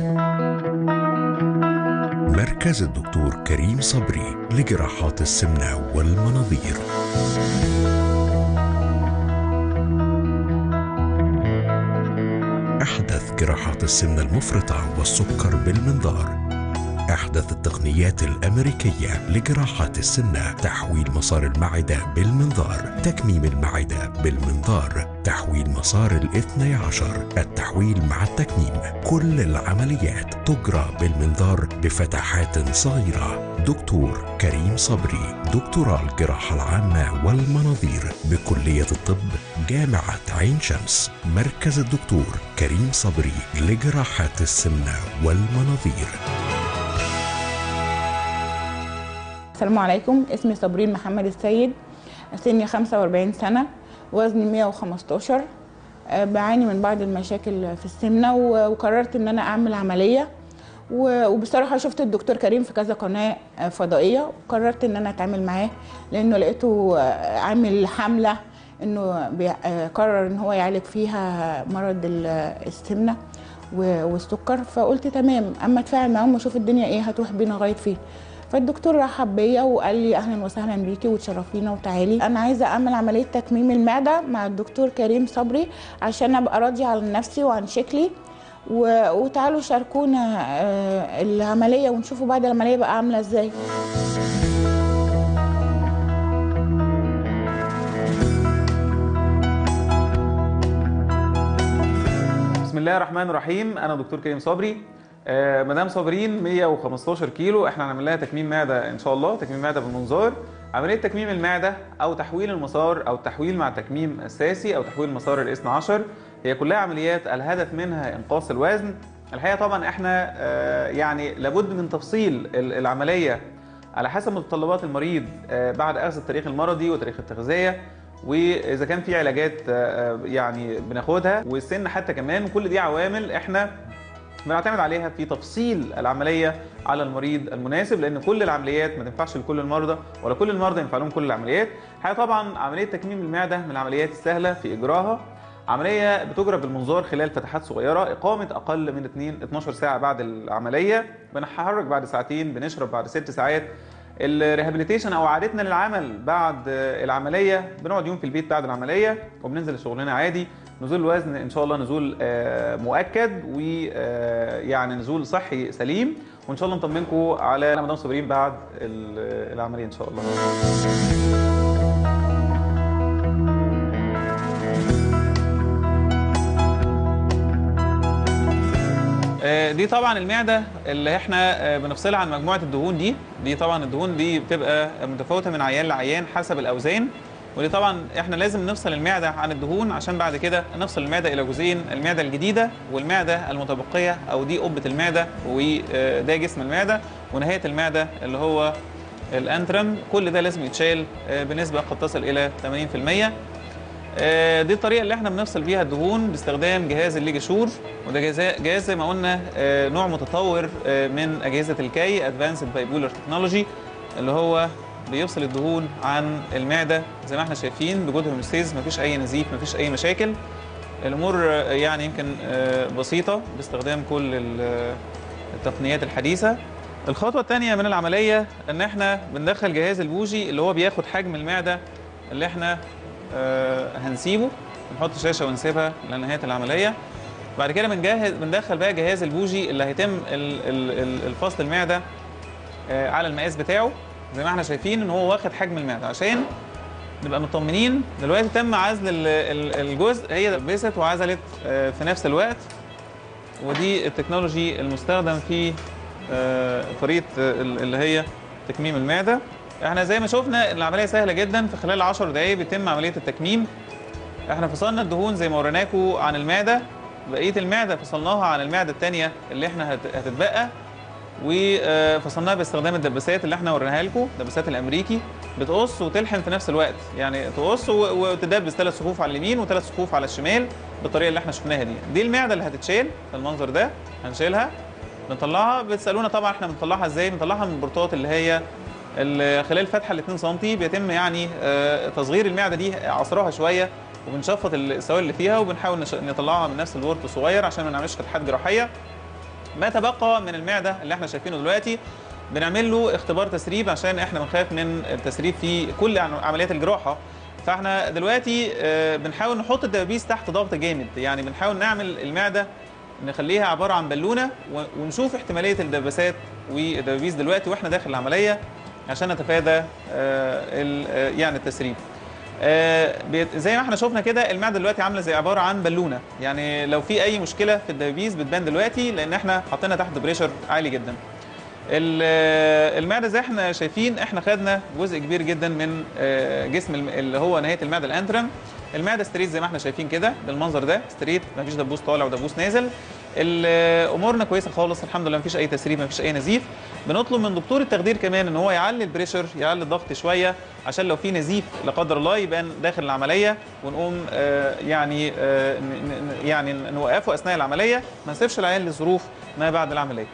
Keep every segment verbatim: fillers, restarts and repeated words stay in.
مركز الدكتور كريم صبري لجراحات السمنة والمناظير. أحدث جراحات السمنة المفرطة والسكر بالمنظار. أحدث التقنيات الأمريكية لجراحات السمنة، تحويل مسار المعدة بالمنظار، تكميم المعدة بالمنظار، تحويل مسار الاثني عشر، التحويل مع التكميم. كل العمليات تجرى بالمنظار بفتحات صغيرة. دكتور كريم صبري، دكتوراه الجراحة العامة والمناظير بكلية الطب جامعة عين شمس. مركز الدكتور كريم صبري لجراحات السمنة والمناظير. السلام عليكم، اسمي صابرين محمد السيد، سني خمسة وأربعين سنة، وزني مية وخمستاشر. بعاني من بعض المشاكل في السمنة وقررت ان انا اعمل عملية، وبصراحة شفت الدكتور كريم في كذا قناة فضائية وقررت ان انا اتعامل معاه، لانه لقيته عامل حملة انه قرر ان هو يعالج فيها مرض السمنة والسكر، فقلت تمام اما اتفاعل معاهم واشوف الدنيا ايه هتروح بينا لغاية فين. فالدكتور رحب بيا وقال لي اهلا وسهلا بيكي وتشرفينا وتعالي. انا عايزه اعمل عمليه تكميم المعده مع الدكتور كريم صبري عشان ابقى راضيه عن نفسي وعن شكلي، و... وتعالوا شاركونا العمليه ونشوفوا بعد العمليه بقى عامله ازاي. بسم الله الرحمن الرحيم. انا دكتور كريم صبري. آه مدام صابرين مية وخمستاشر كيلو، احنا هنعمل لها تكميم معده ان شاء الله، تكميم معده بالمنظار. عمليه تكميم المعده او تحويل المسار او التحويل مع تكميم اساسي او تحويل مسار الاثني عشر هي كلها عمليات الهدف منها انقاص الوزن. الحقيقه طبعا احنا آه يعني لابد من تفصيل العمليه على حسب متطلبات المريض آه بعد اخذ التاريخ المرضي وتاريخ التغذيه، واذا كان في علاجات آه يعني بناخدها، والسن حتى كمان. كل دي عوامل احنا بنعتمد عليها في تفصيل العمليه على المريض المناسب، لان كل العمليات ما تنفعش لكل المرضى ولا كل المرضى ينفع لهم كل العمليات. الحقيقه طبعا عمليه تكميم المعده من العمليات السهله في اجراها. عمليه بتجرى بالمنظار خلال فتحات صغيره، اقامه اقل من اتناشر ساعه بعد العمليه، بنتحرك بعد ساعتين، بنشرب بعد ست ساعات. الريهابيليتيشن او عادتنا للعمل بعد العمليه، بنقعد يوم في البيت بعد العمليه وبننزل شغلنا عادي. نزول الوزن ان شاء الله نزول مؤكد، ويعني نزول صحي سليم، وان شاء الله نطمنكم على مدام صابرين بعد العمليه ان شاء الله. دي طبعا المعده اللي احنا بنفصلها عن مجموعه الدهون دي. دي طبعا الدهون دي بتبقى متفاوته من عيان لعيان حسب الاوزان، ودي طبعا احنا لازم نفصل المعده عن الدهون عشان بعد كده نفصل المعده الى جزئين، المعده الجديده والمعده المتبقيه، او دي قبه المعده وده جسم المعده، ونهايه المعده اللي هو الانترم. كل ده لازم يتشال بنسبه قد تصل الى ثمانين في المية. دي الطريقه اللي احنا بنفصل بيها الدهون باستخدام جهاز الليجاشور، وده جهاز زي ما قلنا نوع متطور من اجهزه الكي، ادفانسد بايبولر تكنولوجي، اللي هو بيفصل الدهون عن المعده زي ما احنا شايفين بجود هوموستيز، مفيش اي نزيف، مفيش اي مشاكل. الامور يعني يمكن بسيطه باستخدام كل التقنيات الحديثه. الخطوه الثانيه من العمليه ان احنا بندخل جهاز البوجي اللي هو بياخد حجم المعده اللي احنا هنسيبه، نحط شاشه ونسيبها لنهايه العمليه. بعد كده بنجهز بندخل بقى جهاز البوجي اللي هيتم الفصل المعده على المقاس بتاعه زي ما احنا شايفين ان هو واخد حجم المعده، عشان نبقى مطمنين. دلوقتي تم عزل الجزء، هي لبست وعزلت في نفس الوقت، ودي التكنولوجي المستخدم في طريقه اللي هي تكميم المعده. احنا زي ما شفنا العمليه سهله جدا، في خلال عشر دقائق بيتم عمليه التكميم. احنا فصلنا الدهون زي ما وريناكم عن المعده، بقيه المعده فصلناها عن المعده الثانيه اللي احنا هتتبقى، وفصلناها باستخدام الدباسات اللي احنا وريناها لكم، الدباسات الامريكي، بتقص وتلحم في نفس الوقت، يعني تقص وتدبس ثلاث صفوف على اليمين وثلاث صفوف على الشمال بالطريقه اللي احنا شفناها دي. دي المعده اللي هتتشال بالمنظر ده، هنشيلها بنطلعها. بتسالونا طبعا احنا بنطلعها ازاي؟ بنطلعها من البورتات اللي هي خلال فتحه ال اتنين سم، بيتم يعني تصغير المعده دي، عصرها شويه وبنشفط السوائل اللي فيها، وبنحاول نطلعها من نفس البورت الصغير عشان ما نعملش فتحات جراحيه. ما تبقى من المعده اللي احنا شايفينه دلوقتي بنعمل له اختبار تسريب عشان احنا بنخاف من التسريب في كل عمليات الجراحه. فاحنا دلوقتي بنحاول نحط الدبابيس تحت ضغط جامد، يعني بنحاول نعمل المعده نخليها عباره عن بالونه ونشوف احتماليه الدباسات والدبابيس دلوقتي واحنا داخل العمليه عشان نتفادى يعني التسريب. زي ما احنا شفنا كده المعده دلوقتي عامله زي عباره عن بالونه، يعني لو في اي مشكله في الدبابيس بتبان دلوقتي لان احنا حاطينها تحت بريشر عالي جدا. المعده زي احنا شايفين احنا خدنا جزء كبير جدا من جسم اللي هو نهايه المعده الانترم. المعده ستريت زي ما احنا شايفين كده بالمنظر ده ستريت، مفيش دبوس طالع ودبوس نازل. امورنا كويسه خالص الحمد لله، مفيش اي تسريب مفيش اي نزيف. بنطلب من دكتور التخدير كمان ان هو يعلي البريشر يعلي الضغط شويه عشان لو في نزيف لا قدر الله يبان داخل العمليه ونقوم آه يعني آه يعني نوقفه اثناء العمليه، ما نسيبش العيان لظروف ما بعد العمليه.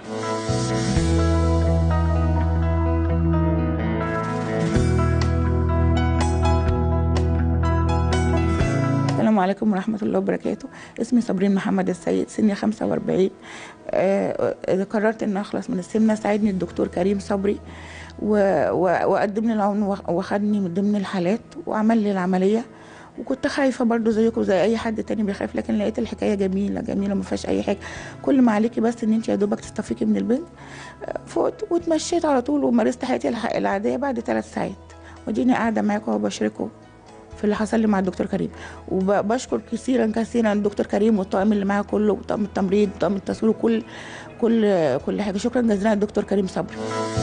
السلام عليكم ورحمة الله وبركاته. اسمي صابرين محمد السيد، سني خمسة وأربعين. آه قررت ان اخلص من السمنة. ساعدني الدكتور كريم صبري وقدم لي العون واخدني من ضمن الحالات وعمل لي العملية. وكنت خايفة برضو زيكم زي اي حد تاني بيخاف، لكن لقيت الحكاية جميلة جميلة ما فيهاش اي حاجة. كل ما عليكي بس ان انت يا دوبك تستفيقي من البنت. فقت واتمشيت على طول ومارست حياتي العادية بعد ثلاث ساعات، وديني قاعدة معاكم وبشارككم في اللي حصل لي مع الدكتور كريم. وبشكر كثيرا كثيرا الدكتور كريم والطاقم اللي معاه كله، وطاقم التمريض وطاقم التصوير وكل كل كل حاجه. شكرا جزيلا للدكتور كريم صبري.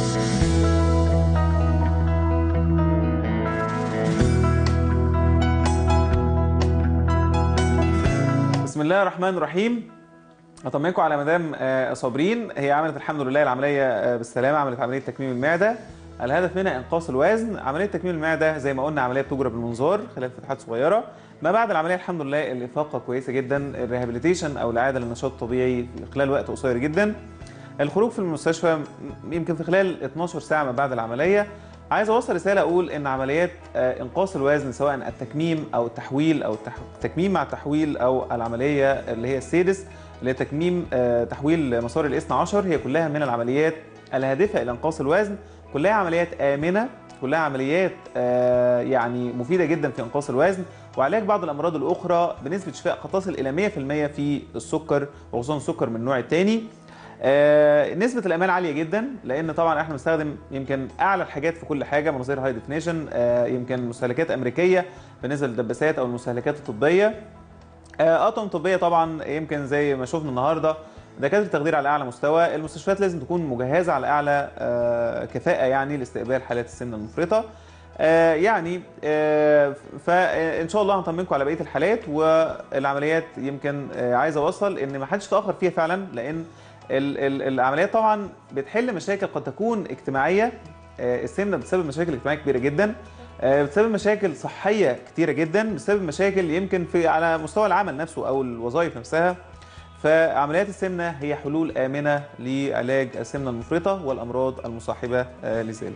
بسم الله الرحمن الرحيم. اطمنكم على مدام صابرين، هي عملت الحمد لله العمليه بالسلامه، عملت عمليه تكميم المعده. الهدف منها انقاص الوزن. عمليه تكميم المعده زي ما قلنا عمليه بتجرى بالمنظار خلال فتحات صغيره. ما بعد العمليه الحمد لله الافاقه كويسه جدا، الريهابيليتيشن او العاده للنشاط الطبيعي خلال وقت قصير جدا. الخروج في المستشفى يمكن في خلال اتناشر ساعه ما بعد العمليه. عايز اوصل رساله اقول ان عمليات انقاص الوزن سواء التكميم او التحويل او التكميم مع التحويل او العمليه اللي هي السيدس اللي هي تكميم تحويل مسار الاثنى عشر، هي كلها من العمليات الهادفه الى انقاص الوزن. كلها عمليات آمنة، كلها عمليات آه يعني مفيدة جدا في إنقاص الوزن وعلاج بعض الأمراض الأخرى بنسبة شفاء قد تصل إلى مية في المية في السكر وخصوصا السكر من النوع الثاني. آه نسبة الأمان عالية جدا لأن طبعا احنا بنستخدم يمكن أعلى الحاجات في كل حاجة، مناظير هاي ديفينيشن، آه يمكن مستهلكات أمريكية بالنسبة للدباسات أو المستهلكات الطبية. آه أطقم طبية طبعا يمكن زي ما شفنا النهارده دكاتره التخدير على اعلى مستوى. المستشفيات لازم تكون مجهزه على اعلى آه كفاءه يعني لاستقبال حالات السمنه المفرطه. آه يعني آه فان شاء الله هنطمنكم على بقيه الحالات والعمليات. يمكن آه عايز اوصل ان ما حدش تاخر فيها فعلا، لان ال ال العمليات طبعا بتحل مشاكل قد تكون اجتماعيه. آه السمنه بتسبب مشاكل اجتماعيه كبيره جدا، آه بتسبب مشاكل صحيه كتيره جدا، بتسبب مشاكل يمكن في على مستوى العمل نفسه او الوظائف نفسها. فعمليات السمنة هي حلول آمنة لعلاج السمنة المفرطة والأمراض المصاحبة لذلك.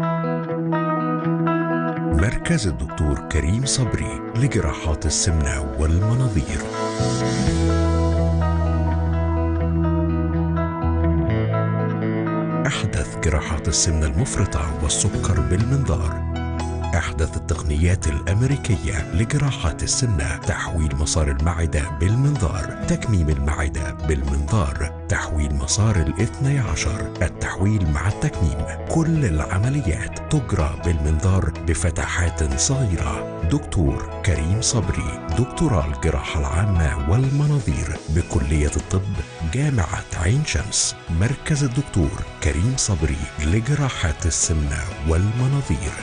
مركز الدكتور كريم صبري لجراحات السمنة والمناظير. أحدث جراحات السمنة المفرطة والسكر بالمنظار. أحدث التقنيات الأمريكية لجراحات السمنة، تحويل مسار المعدة بالمنظار، تكميم المعدة بالمنظار، تحويل مسار الاثني عشر، التحويل مع التكميم. كل العمليات تجرى بالمنظار بفتحات صغيرة. دكتور كريم صبري، دكتوراه الجراحة العامة والمناظير بكلية الطب جامعة عين شمس. مركز الدكتور كريم صبري لجراحات السمنة والمناظير.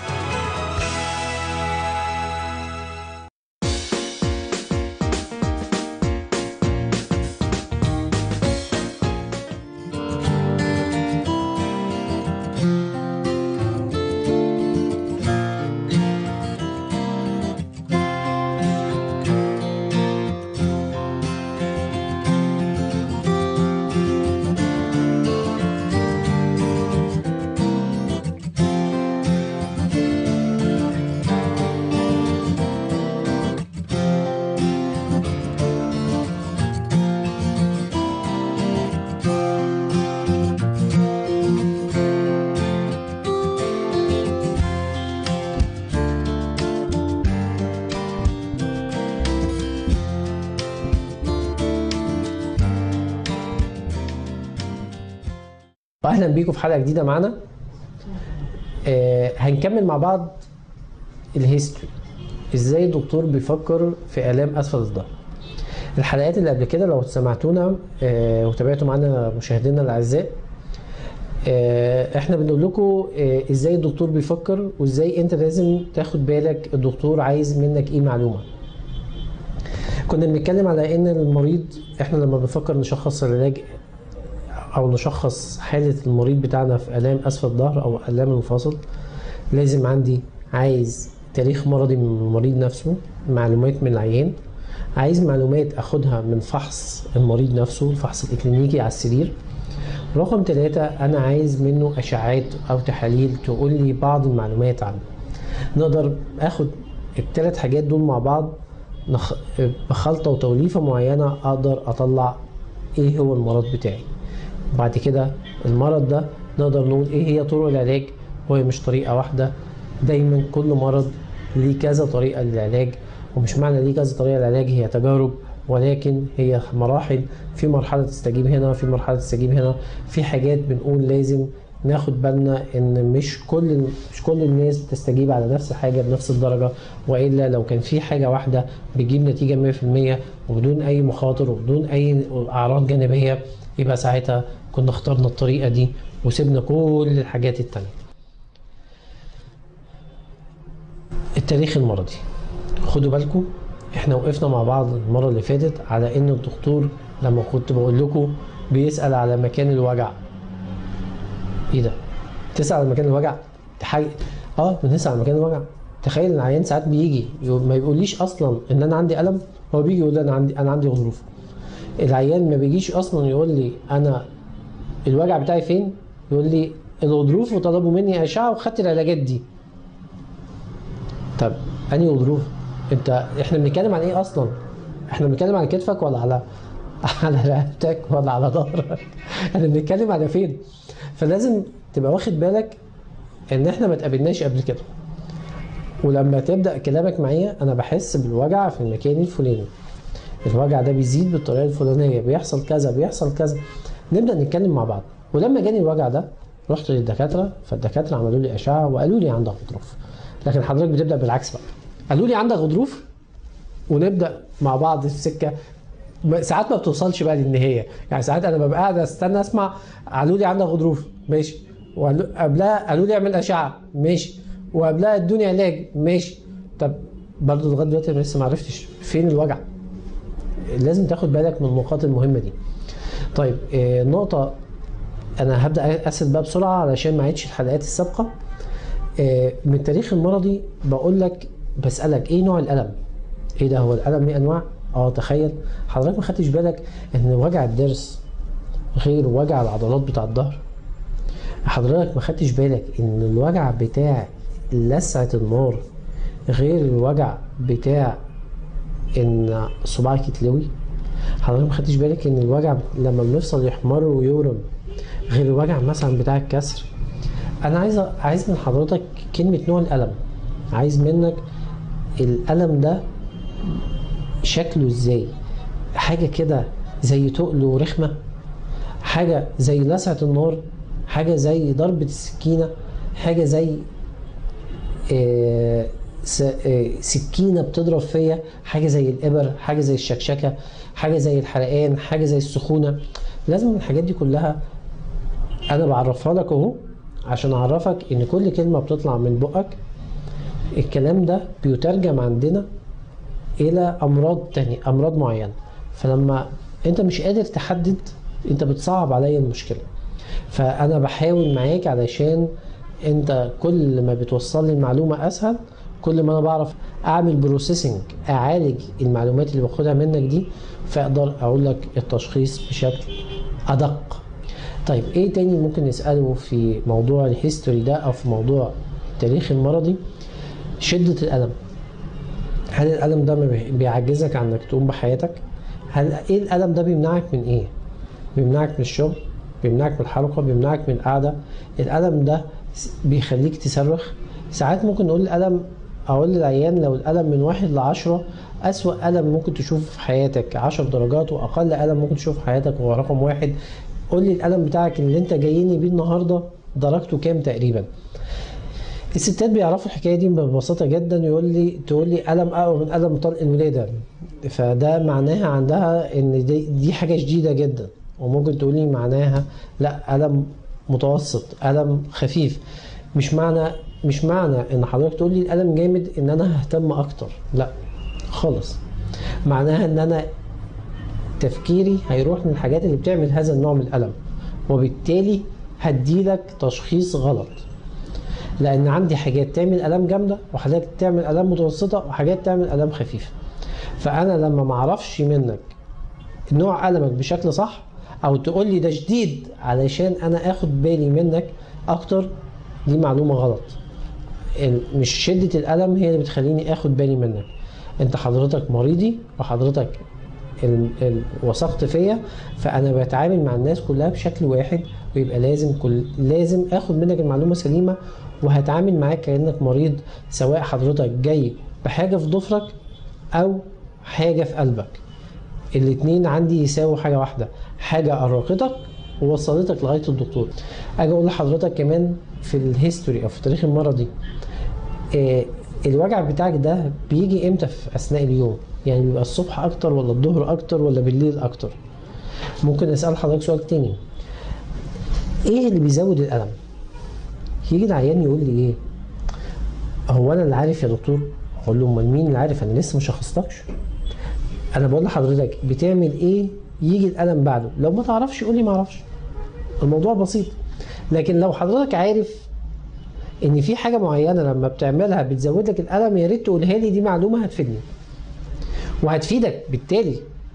اهلا بيكم في حلقه جديده معانا. آه هنكمل مع بعض الهيستوري، ازاي الدكتور بيفكر في الام اسفل الظهر. الحلقات اللي قبل كده لو سمعتونا آه وتابعتوا معانا مشاهدينا الاعزاء، آه احنا بنقول لكم آه ازاي الدكتور بيفكر، وازاي انت لازم تاخد بالك الدكتور عايز منك ايه معلومه. كنا بنتكلم على ان المريض، احنا لما بنفكر نشخص العلاج او نشخص حالة المريض بتاعنا في الام اسفل الظهر او الام المفاصل، لازم عندي عايز تاريخ مرضي من المريض نفسه، معلومات من العيان، عايز معلومات اخدها من فحص المريض نفسه، الفحص الاكلينيكي على السرير. رقم ثلاثة، انا عايز منه اشعاعات او تحاليل تقول لي بعض المعلومات عنه. نقدر اخد الثلاث حاجات دول مع بعض بخلطة وتوليفة معينة، اقدر اطلع ايه هو المرض بتاعي. بعد كده المرض ده نقدر نقول ايه هي طرق العلاج، وهي مش طريقة واحدة، دايما كل مرض ليه كذا طريقة للعلاج، ومش معنى ليه كذا طريقة للعلاج هي تجارب، ولكن هي مراحل. في مرحلة تستجيب هنا، في مرحلة تستجيب هنا، في حاجات بنقول لازم ناخد بالنا ان مش كل مش كل الناس بتستجيب على نفس الحاجة بنفس الدرجة، والا لو كان في حاجة واحدة بتجيب نتيجة مية في المية وبدون اي مخاطر وبدون اي اعراض جانبية، يبقى ساعتها كنا اخترنا الطريقة دي وسيبنا كل الحاجات التانية. التاريخ المرضي، خدوا بالكم احنا وقفنا مع بعض المرة اللي فاتت على ان الدكتور لما كنت بقول لكم بيسأل على مكان الوجع. ايه ده؟ تسأل على مكان الوجع؟ حاجة اه بنسأل على مكان الوجع. تخيل العيان ساعات بيجي ما يقوليش اصلا ان انا عندي ألم، هو بيجي يقول انا عندي انا عندي غضروف. العيان ما بيجيش اصلا يقول لي انا الوجع بتاعي فين، يقول لي الغضروف وطلبوا مني اشعه وخدت العلاجات دي. طب انهي غضروف؟ انت احنا بنتكلم عن ايه اصلا؟ احنا بنتكلم على كتفك ولا على على رقبتك ولا على ظهرك؟ احنا بنتكلم على فين؟ فلازم تبقى واخد بالك ان احنا ما اتقابلناش قبل كده، ولما تبدا كلامك معايا انا بحس بالوجع في المكان الفلاني، الوجع ده بيزيد بالطريقه الفلانيه، بيحصل كذا بيحصل كذا، نبدا نتكلم مع بعض. ولما جاني الوجع ده رحت للدكاتره، فالدكاتره عملوا لي اشعه وقالوا لي عندك غضروف. لكن حضرتك بتبدا بالعكس بقى، قالوا لي عندك غضروف ونبدا مع بعض في سكه. ساعات ما بتوصلش بقى للنهايه، يعني ساعات انا ببقى قاعد استنى اسمع قالوا لي عندك غضروف ماشي، وقبلها قالوا لي اعمل اشعه ماشي، وقبلها ادوني علاج ماشي. طب برضه لغايه دلوقتي انا لسه ما عرفتش فين الوجع. لازم تاخد بالك من النقاط المهمه دي. طيب آه نقطه انا هبدا اسال بقى بسرعه علشان ما عيدش الحلقات السابقه. آه من التاريخ المرضي بقول لك، بسالك ايه نوع الالم؟ ايه ده، هو الالم ليه انواع؟ اه تخيل حضرتك ما خدتش بالك ان وجع الضرس غير وجع العضلات بتاع الظهر. حضرتك ما خدتش بالك ان الوجع بتاع لسعه النار غير الوجع بتاع ان صباعك يتلوي. حضرتك ما خدتش بالك ان الوجع لما المفصل يحمر ويورم غير الوجع مثلا بتاع الكسر. انا عايز عايز من حضرتك كلمه نوع الالم، عايز منك الالم ده شكله ازاي، حاجه كده زي تقل ورخمه، حاجه زي لسعه النار، حاجه زي ضربه السكينه، حاجه زي آه سكينه بتضرب فيا، حاجه زي الابر، حاجه زي الشكشكه، حاجه زي الحرقان، حاجه زي السخونه. لازم الحاجات دي كلها انا بعرفها لك اهو عشان اعرفك ان كل كلمه بتطلع من بقك الكلام ده بيترجم عندنا الى امراض تانية، امراض معينه. فلما انت مش قادر تحدد انت بتصعب عليا المشكله، فانا بحاول معاك علشان انت كل ما بتوصل لي المعلومه اسهل، كل ما انا بعرف اعمل بروسيسنج، اعالج المعلومات اللي باخدها منك دي، فاقدر اقول لك التشخيص بشكل ادق. طيب ايه تاني ممكن نساله في موضوع الهيستوري ده او في موضوع التاريخ المرضي؟ شده الالم. هل الالم ده بيعجزك عن انك تقوم بحياتك؟ هل ايه الالم ده بيمنعك من ايه؟ بيمنعك من الشغل، بيمنعك من الحركه، بيمنعك من القعده. الالم ده بيخليك تصرخ. ساعات ممكن نقول الالم، اقول للعيان لو الالم من واحد لعشرة، اسوأ الم ممكن تشوفه في حياتك عشر درجات، واقل الم ممكن تشوفه في حياتك هو رقم واحد. قول لي الالم بتاعك اللي انت جايني بيه النهارده درجته كام تقريبا. الستات بيعرفوا الحكايه دي ببساطه جدا، يقول لي تقول لي الم اقوى من الم طلق الولاده، فده معناها عندها ان دي, دي حاجه شديده جدا. وممكن تقول لي معناها لا الم متوسط، الم خفيف. مش معنى مش معنى ان حضرتك تقول لي الالم جامد ان انا ههتم اكتر، لا خالص. معناها ان انا تفكيري هيروح من الحاجات اللي بتعمل هذا النوع من الالم، وبالتالي هديلك تشخيص غلط. لان عندي حاجات تعمل الام جامده، وحاجات تعمل الام متوسطه، وحاجات تعمل الام خفيفه. فانا لما ما اعرفش منك نوع المك بشكل صح، او تقول لي ده شديد علشان انا اخد بالي منك اكتر، دي معلومه غلط. مش شده الالم هي اللي بتخليني اخد بالي منك. انت حضرتك مريضي، وحضرتك ال... ال... وثقت فيا، فانا بتعامل مع الناس كلها بشكل واحد، ويبقى لازم كل لازم اخد منك المعلومه سليمه، وهتعامل معاك كانك مريض، سواء حضرتك جاي بحاجه في ضفرك او حاجه في قلبك. الاتنين عندي يساووا حاجه واحده، حاجه ارهقتك ووصلتك لغايه الدكتور. اجي اقول لحضرتك كمان في الهيستوري او في التاريخ المرضي، آه الوجع بتاعك ده بيجي امتى في اثناء اليوم؟ يعني بيبقى الصبح اكتر ولا الظهر اكتر ولا بالليل اكتر؟ ممكن اسال حضرتك سؤال تاني، ايه اللي بيزود الالم؟ يجي العيان يقول لي ايه؟ هو انا اللي عارف يا دكتور؟ اقول له امال مين اللي عارف؟ انا لسه ما شخصتكش. انا بقول لحضرتك بتعمل ايه يجي الالم بعده. لو ما تعرفش قول لي ما اعرفش، الموضوع بسيط. لكن لو حضرتك عارف ان في حاجه معينه لما بتعملها بتزود لك الالم، يا ريت تقولها لي، دي معلومه هتفيدني وهتفيدك بالتالي.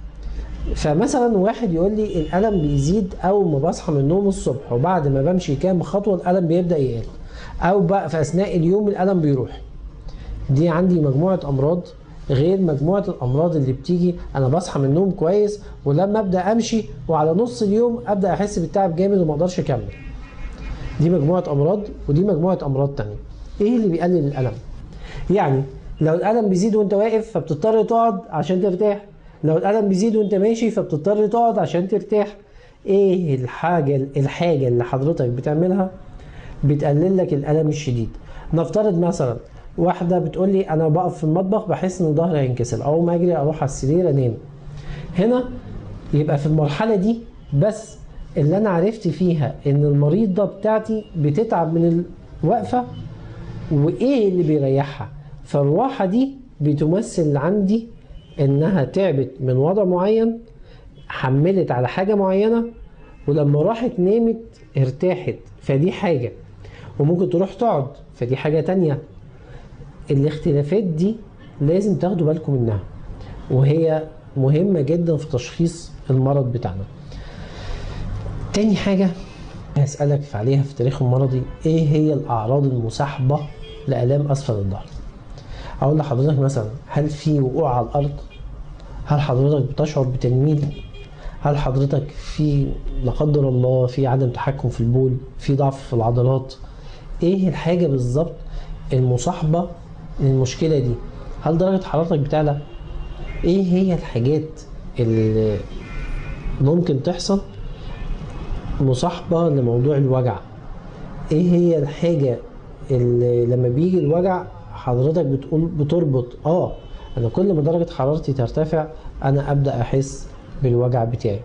فمثلا واحد يقول لي الالم بيزيد اول ما بصحى من النوم الصبح، وبعد ما بمشي كام خطوه الالم بيبدا يقل، او بقى في اثناء اليوم الالم بيروح. دي عندي مجموعه امراض غير مجموعه الامراض اللي بتيجي انا بصحى من النوم كويس، ولما ابدا امشي وعلى نص اليوم ابدا احس بالتعب جامد وما اقدرش اكمل. دي مجموعه امراض، ودي مجموعه امراض تانية. ايه اللي بيقلل الالم؟ يعني لو الالم بيزيد وانت واقف فبتضطر تقعد عشان ترتاح، لو الالم بيزيد وانت ماشي فبتضطر تقعد عشان ترتاح. ايه الحاجه الحاجه اللي حضرتك بتعملها بتقلل لك الالم الشديد؟ نفترض مثلا واحده بتقول لي انا بقف في المطبخ بحس ان ظهري هينكسر، اول ما اجري اروح على السرير انام. هنا يبقى في المرحله دي بس اللي انا عرفت فيها ان المريضه بتاعتي بتتعب من الوقفه، وايه اللي بيريحها. فالراحه دي بتمثل عندي انها تعبت من وضع معين، حملت على حاجه معينه، ولما راحت نامت ارتاحت، فدي حاجه. وممكن تروح تقعد، فدي حاجه تانية. الاختلافات دي لازم تاخدوا بالكم منها، وهي مهمه جدا في تشخيص المرض بتاعنا. تاني حاجه هسألك عليها في التاريخ المرضي، ايه هي الاعراض المصاحبه لآلام اسفل الظهر؟ اقول لحضرتك مثلا، هل في وقوع على الارض؟ هل حضرتك بتشعر بتنميل؟ هل حضرتك في لا قدر الله في عدم تحكم في البول؟ في ضعف في العضلات؟ ايه الحاجه بالظبط المصاحبه للمشكله دي؟ هل درجه حرارتك بتعلى؟ ايه هي الحاجات اللي ممكن تحصل مصاحبه لموضوع الوجع؟ ايه هي الحاجه اللي لما بيجي الوجع حضرتك بتقول بتربط اه انا كل ما درجه حرارتي ترتفع انا ابدا احس بالوجع بتاعي؟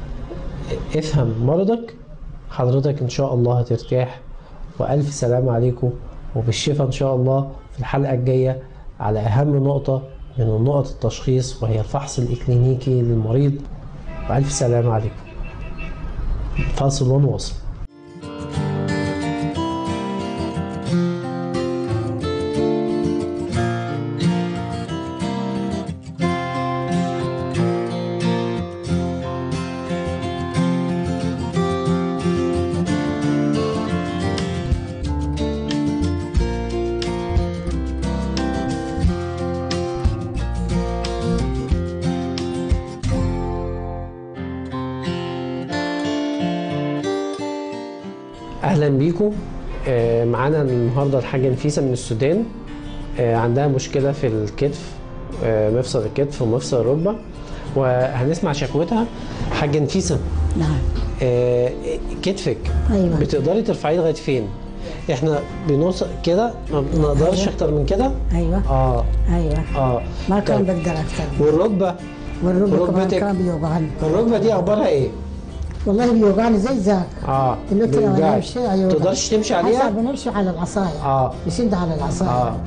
افهم مرضك، حضرتك ان شاء الله هترتاح. والف سلام عليكم، وبالشفاء ان شاء الله في الحلقه الجايه على اهم نقطه من نقط التشخيص، وهي الفحص الاكلينيكي للمريض. والف سلام عليكم. فاصل ونواصل. اهلا بيكم. معانا النهارده الحاجه نفيسه من السودان، عندها مشكله في الكتف، مفصل الكتف ومفصل الركبه، وهنسمع شكوتها. حاجه نفيسه، نعم، آه كتفك أيوة. بتقدري ترفعيه لغايه فين؟ احنا بنوصل كده ما بنقدرش أيوة. اكتر من كده. ايوه اه ايوه اه ما كان طيب. بقدر اكثر. والركبه والركبه كمان ركبتك؟ كان بيوجعني. الركبه دي اخبارها ايه؟ والله بيوجعني زي ذاك. اه دلوقتي لما بيوجعك. نمشي أيوة. تقدرش تمشي عليها؟ هسه بنمشي على العصايه. اه نشد على العصايه. اه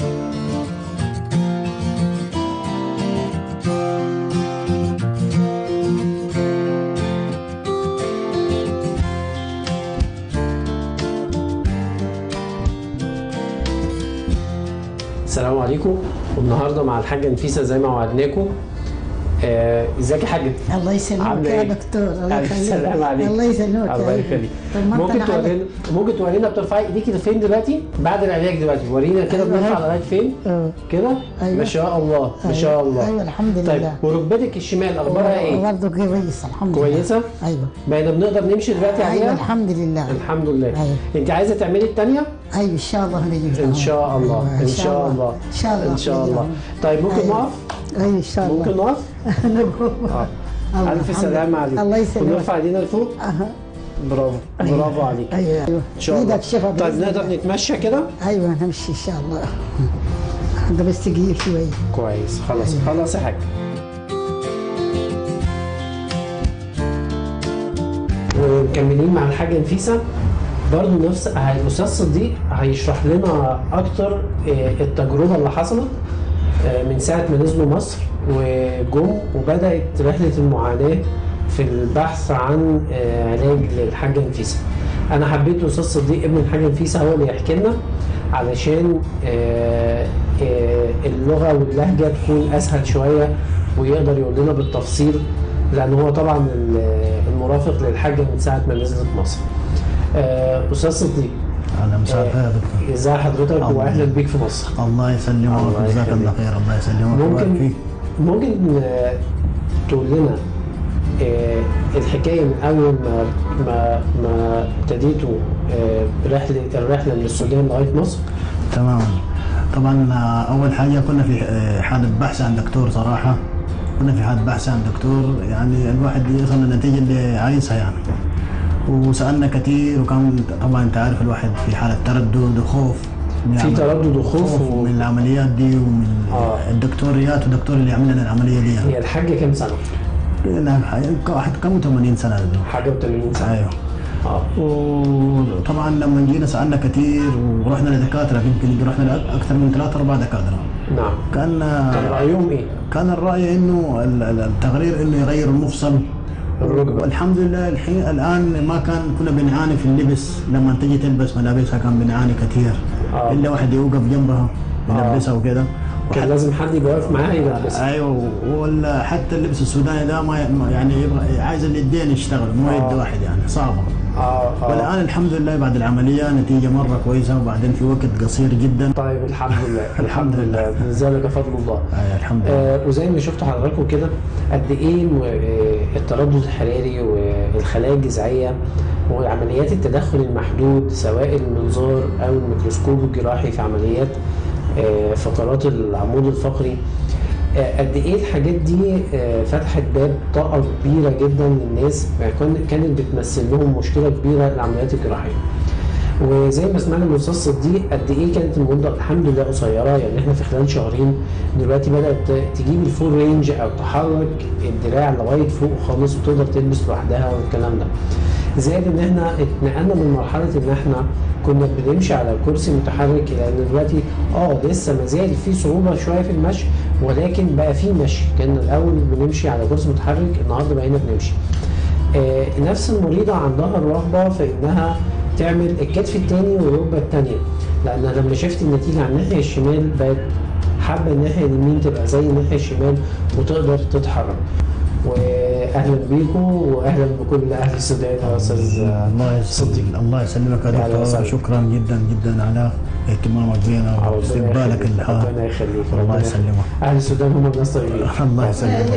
السلام عليكم. والنهارده مع الحاجه نفيسه زي ما وعدناكم. آه، ازيك يا حاجه؟ الله يسلمك يا دكتور. الله يخليك. السلام عليك. الله يسلمك. الله يخليك. ممكن تورينا ممكن تورينا بترفعي ايديكي لفين دلوقتي؟ بعد العلاج دلوقتي ورينا كده أيوة. بنرفع لغايه فين؟ اه كده؟ أيوة. ما شاء الله ما شاء الله. ايوه الحمد لله. طيب وركبتك الشمال اخبارها ايه؟ برضه كويس الحمد لله. كويسه؟ ايوه بقينا بنقدر نمشي دلوقتي عليها؟ ايوه الحمد لله. الحمد لله. أيوة. انت عايزه تعملي الثانيه؟ ايوه ان شاء الله هنجي. ان شاء الله أيوة. ان شاء الله ان شاء الله ان شاء الله. طيب ممكن أيوة. نقف؟ ايوه ان شاء الله. ممكن نقف؟ نقوم. اه الله الف الحمد سلامه لله. عليك. الله يسلمك. ونرفع ايدينا لفوق. اها برافو برافو عليك. ايوه ايوه ان شاء الله. ايدك شفا طيب بإذن نقدر الله. نتمشى كده؟ ايوه هنمشي ان شاء الله. ده بس تقيل شويه. كويس خلاص أيوة. خلاص يا حاج. ومكملين مع الحاجه نفيسه برضه نفس الاستاذ صديق هيشرح لنا اكتر التجربه اللي حصلت من ساعه ما نزلوا مصر وجم وبدات رحله المعاناه في البحث عن علاج للحاجه نفيسه. انا حبيت الاستاذ صديق ابن الحاجه نفيسه هو اللي يحكي لنا علشان اللغه واللهجه تكون اسهل شويه ويقدر يقول لنا بالتفصيل، لان هو طبعا المرافق للحاجه من ساعه ما نزلت مصر. استاذ صديق اهلا مساء الخير يا دكتور. ازي حضرتك واهلا بيك في مصر. الله يسلمك وجزاك الله خير. الله يسلمك. ممكن ممكن تقول لنا الحكايه من اول ما ما ما ابتديتوا رحله الرحله من السودان لغايه مصر؟ تمام. طبعا اول حاجه كنا في حاله بحث عن دكتور صراحه. كنا في حاله بحث عن دكتور يعني الواحد يوصل للنتيجه اللي عايزها يعني. وسالنا كثير وكان طبعا انت عارف الواحد في حاله تردد وخوف. في تردد وخوف و... من العمليات دي ومن آه. الدكتوريات والدكتور اللي عمل لنا العمليه دي يعني. هي الحاجه كم سنه؟ لا واحد كم ثمانين سنه. حاجه وثمانين سنه. ايوه. اه وطبعا لما جينا سالنا كثير ورحنا لدكاتره يمكن رحنا لاكثر من ثلاث اربع دكاتره. نعم. كان كان رايهم ايه؟ كان الراي انه التقرير انه يغير المفصل الركبه. والحمد لله الحين الان ما كان كنا بنعاني في اللبس لما تجي تلبس ملابسها كان بنعاني كثير. آه. الا واحد يوقف جنبها يلبسها آه. وكده. كان لازم حد يبقى واقف معاها يلبسها. ايوه ولا حتى اللبس السوداني ده ما يعني يبغى عايز اليدين يشتغلوا مو يد آه. واحد يعني صعبه. اه اه والان الحمد لله بعد العمليه نتيجه مره كويسه وبعدين في وقت قصير جدا. طيب الحمد لله الحمد لله ذلك فضل الله. آه الحمد لله. آه وزي ما شفتوا حضراتكم كده قد ايه التردد الحراري والخلايا الجذعيه وعمليات التدخل المحدود سواء المنظار او الميكروسكوب الجراحي في عمليات آه فقرات العمود الفقري. قد ايه الحاجات دي فتحت باب طاقه كبيره جدا للناس كانت بتمثل لهم مشكله كبيره العمليات الجراحيه. وزي ما سمعنا من الاستاذ صديق قد ايه كانت المده الحمد لله قصيره، يعني احنا في خلال شهرين دلوقتي بدات تجيب الفول رينج او تحرك الدراع لغايه فوق خالص وتقدر تلبس لوحدها والكلام ده. زائد ان احنا اتنقلنا من مرحله ان احنا كنا بنمشي على كرسي متحرك الى ان دلوقتي اه لسه ما زال في صعوبه شويه في المشي ولكن بقى في مشي. كان الاول بنمشي على كرسي متحرك النهارده بقينا بنمشي. آه نفس المريضه عندها الرغبه في انها تعمل الكتف الثاني والركبه الثانيه، لان لما شفت النتيجه على الناحيه الشمال بقت حابه الناحيه اليمين تبقى زي الناحيه الشمال وتقدر تتحرك. واهلا بيكم واهلا بكل اهل السودان يا استاذ صديق. الله يسلمك يا دكتور. شكرا جدا جدا على اهتمامك بينا واستقبالك الحار. ربنا يخليك. الله يسلمك. اهل السودان هم الناس طيبين. الله يسلمك.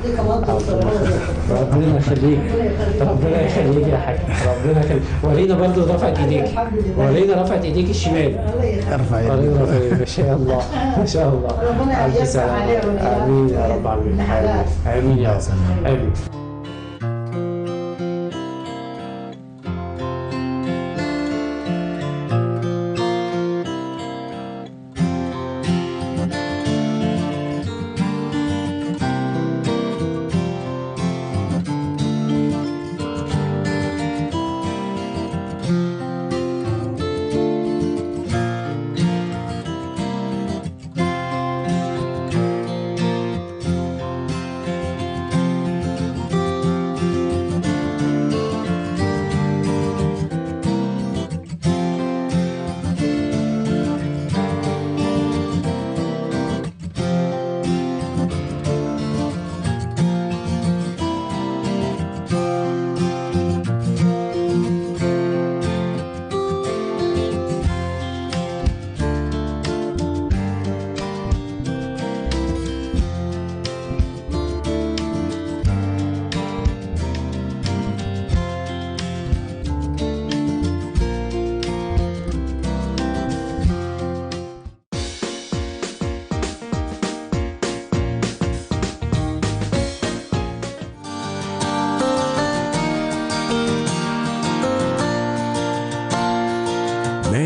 ربنا يخليك ربنا يخليك يا حاج. ربنا يخليك. ورينا برضه رفعت ايديك ورينا رفعت ايديك الشمال. ارفع ورينا رفعت ايديك. ما شاء الله ما شاء الله. ربنا ييسر عليهم. امين يا رب العالمين. امين يا رب. امين.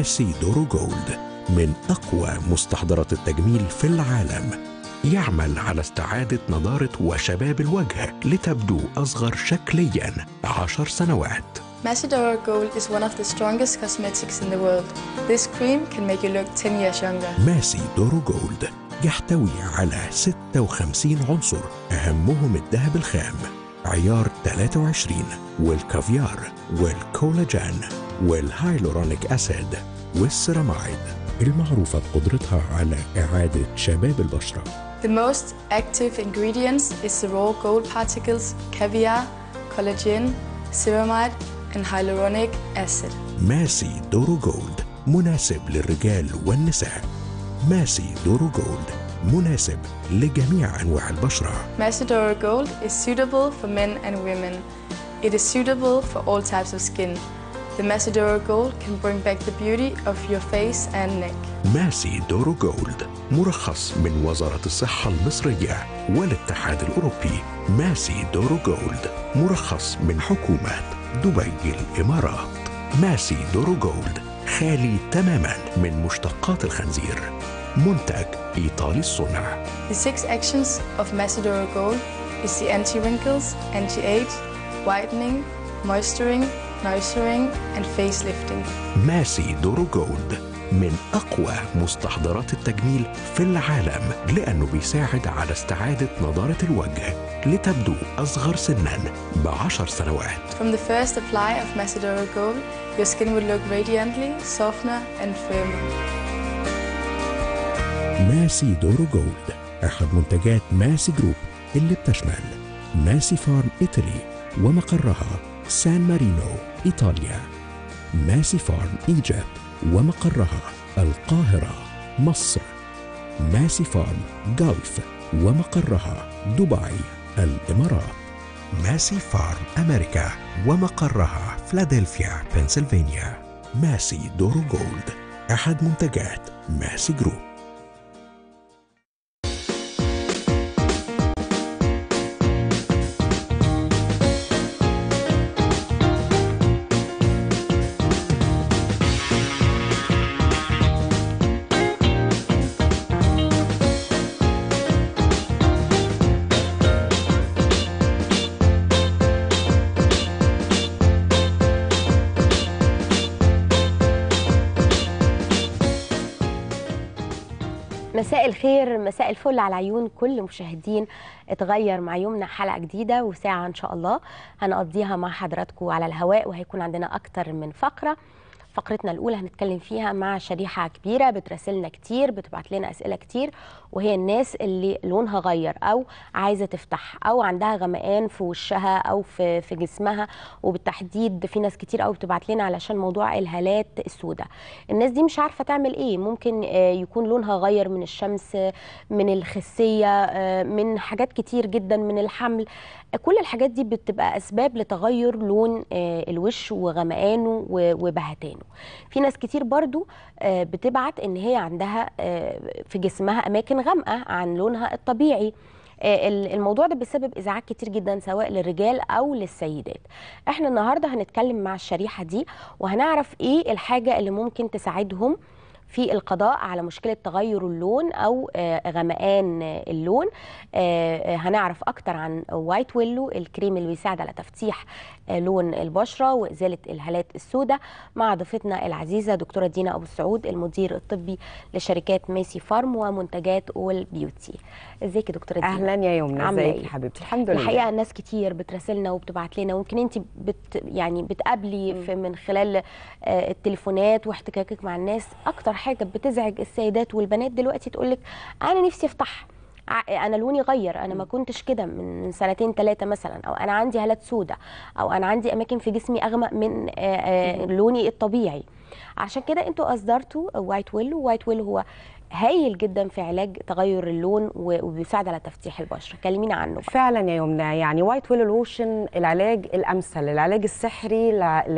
ماسي دورو جولد من أقوى مستحضرات التجميل في العالم، يعمل على استعادة نضارة وشباب الوجه لتبدو أصغر شكلياً عشر سنوات. Masi Doro Gold is one of the strongest cosmetics in the world. This cream can make you look ten years younger. ماسي دورو جولد يحتوي على ستة وخمسين عنصر، أهمهم الذهب الخام عيار ثلاثة وعشرين والكافيار والكولاجين والهايلورونيك أسيد والسيراميد، المعروفة بقدرتها على إعادة شباب البشرة. The most active ingredients is the raw gold particles, caviar, collagen, ceramide and hyaluronic acid. ماسي دورو جولد مناسب للرجال والنساء. ماسي دورو جولد مناسب لجميع أنواع البشرة. Masi Doro Gold is suitable for men and women. It is suitable for all types of skin. The Masi Doro Gold can bring back the beauty of your face and neck. ماسي دورو جولد مرخص من وزارة الصحة المصرية والاتحاد الأوروبي. ماسي دورو جولد مرخص من حكومة دبي الإمارات. ماسي دورو جولد خالي تماما من مشتقات الخنزير، منتج إيطالي الصنع. The six actions of Masi Doro Gold is the anti-wrinkles, anti-age, whitening, moisturing, nourishing and facelifting. ماسي دورو جولد من أقوى مستحضرات التجميل في العالم، لأنه بيساعد على استعادة نضارة الوجه لتبدو أصغر سناً بعشر سنوات. From the first apply of Masi Doro Gold, your skin will look radiantly, softer and firmer. ماسي دورو جولد أحد منتجات ماسي جروب اللي بتشمل ماسي فارم إيطالي ومقرها سان مارينو إيطاليا، ماسي فارم إيجيبت ومقرها القاهرة مصر، ماسي فارم جولف ومقرها دبي الإمارات، ماسي فارم أمريكا ومقرها فلادلفيا بنسلفانيا. ماسي دورو جولد أحد منتجات ماسي جروب. مساء الخير، مساء الفل على عيون كل مشاهدين اتغير مع يومنا. حلقة جديدة وساعة ان شاء الله هنقضيها مع حضراتكم على الهواء، وهيكون عندنا اكتر من فقرة. فقرتنا الاولى هنتكلم فيها مع شريحة كبيرة بتراسلنا كتير، بتبعت لنا اسئلة كتير، وهي الناس اللي لونها غير او عايزة تفتح او عندها غمقان في وشها او في في جسمها، وبالتحديد في ناس كتير قوي بتبعت لنا علشان موضوع الهالات السوداء. الناس دي مش عارفة تعمل ايه، ممكن يكون لونها غير من الشمس، من الخسية، من حاجات كتير جدا، من الحمل. كل الحاجات دي بتبقى اسباب لتغير لون الوش وغمقانه وبهتانه. في ناس كتير برضو بتبعت ان هي عندها في جسمها اماكن غامقه عن لونها الطبيعي. الموضوع ده بسبب ازعاج كتير جدا سواء للرجال او للسيدات. احنا النهارده هنتكلم مع الشريحه دي وهنعرف ايه الحاجه اللي ممكن تساعدهم في القضاء على مشكلة تغير اللون أو غمقان اللون. هنعرف أكتر عن وايت ويلو، الكريم اللي بيساعد على تفتيح لون البشرة وإزالة الهالات السوداء، مع ضيفتنا العزيزة دكتورة دينا أبو السعود، المدير الطبي لشركات ماسي فارم ومنتجات أول بيوتي. ازيك يا دكتورة دينا؟ أهلا يا يمنى، ازيك يا حبيبتي؟ الحمد لله. الحقيقة الناس كتير بتراسلنا وبتبعت لنا، ويمكن أنت بت يعني بتقابلي في من خلال التليفونات واحتكاكك مع الناس أكتر حاجه بتزعج السيدات والبنات دلوقتي تقولك انا نفسي افتح، انا لوني غير، انا ما كنتش كده من سنتين ثلاثه مثلا، او انا عندي هالات سوداء، او انا عندي اماكن في جسمي اغمق من لوني الطبيعي. عشان كده انتوا اصدرتوا وايت ويلو. وايت ويلو هو هايل جدا في علاج تغير اللون وبيساعد على تفتيح البشره. كلمينا عنه بقى. فعلا يا يمنى، يعني وايت ويلو لوشن العلاج الامثل، العلاج السحري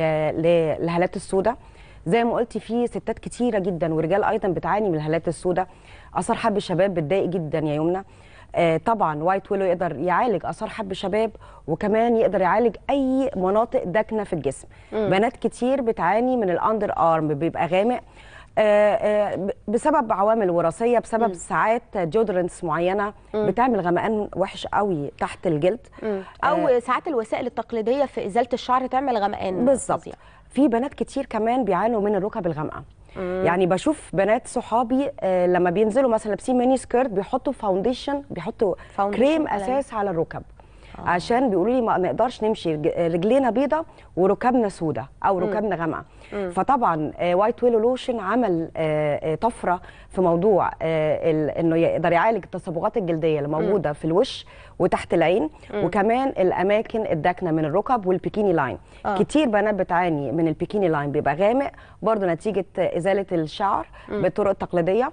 للهالات السوداء. زي ما قلتي في ستات كتيره جدا ورجال ايضا بتعاني من الهالات السوداء. اثر حب الشباب بتضايق جدا يا يمنى. آه طبعا وايت ويلو يقدر يعالج اثار حب شباب، وكمان يقدر يعالج اي مناطق داكنه في الجسم. مم. بنات كتير بتعاني من الاندر ارم بيبقى غامق آه آه بسبب عوامل وراثيه، بسبب مم. ساعات جودرنس معينه مم. بتعمل غمقان وحش قوي تحت الجلد، مم. او آه ساعات الوسائل التقليديه في ازاله الشعر تعمل غمقان بالظبط. في بنات كتير كمان بيعانوا من الركب الغامقه. مم. يعني بشوف بنات صحابي آه لما بينزلوا مثلا لابسين ميني سكيرت بيحطوا فاونديشن، بيحطوا كريم اساس على الركب. آه. عشان بيقولوا لي ما نقدرش نمشي رجلينا بيضه وركبنا سودة او ركبنا غامقه. فطبعا وايت ويلو لوشن عمل طفره في موضوع انه يقدر يعالج التصبغات الجلديه اللي موجوده مم. في الوش وتحت العين، مم. وكمان الاماكن الداكنه من الركب والبيكيني لاين. آه. كتير بنات بتعاني من البيكيني لاين بيبقى غامق برضه نتيجه ازاله الشعر مم. بالطرق التقليديه،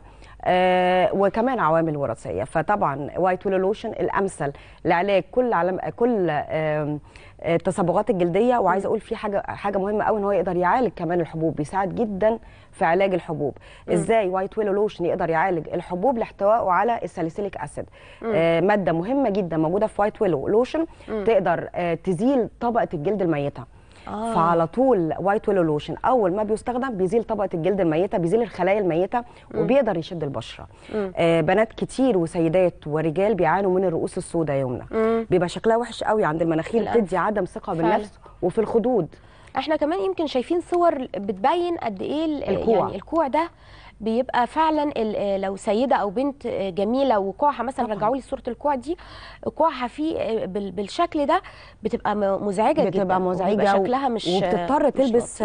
آه وكمان عوامل وراثيه. فطبعا وايت ويلو لوشن الامثل لعلاج كل علم كل آه التصبغات الجلديه. وعايزه اقول في حاجه حاجه مهمه قوي ان هو يقدر يعالج كمان الحبوب، بيساعد جدا في علاج الحبوب. مم. ازاي وايت ويلو لوشن يقدر يعالج الحبوب؟ لاحتوائه على الساليسيليك اسيد، آه ماده مهمه جدا موجوده في وايت ويلو لوشن، مم. تقدر آه تزيل طبقه الجلد الميته. آه. فعلى طول وايت ويلو لوشن اول ما بيستخدم بيزيل طبقه الجلد الميته، بيزيل الخلايا الميته، مم. وبيقدر يشد البشره. آه بنات كتير وسيدات ورجال بيعانوا من الرؤوس السوداء يومنا، بيبقى شكلها وحش قوي عند المناخير، بتدي عدم ثقه بالنفس وفي الخدود. احنا كمان يمكن شايفين صور بتبين قد ايه الكوع. يعني الكوع ده بيبقى فعلا لو سيده او بنت جميله وكوعها مثلا، رجعوا لي صوره الكوع دي، كوعها فيه بالشكل ده بتبقى مزعجه بتبقى جدا، بتبقى مزعجه شكلها مش وبتضطر تلبس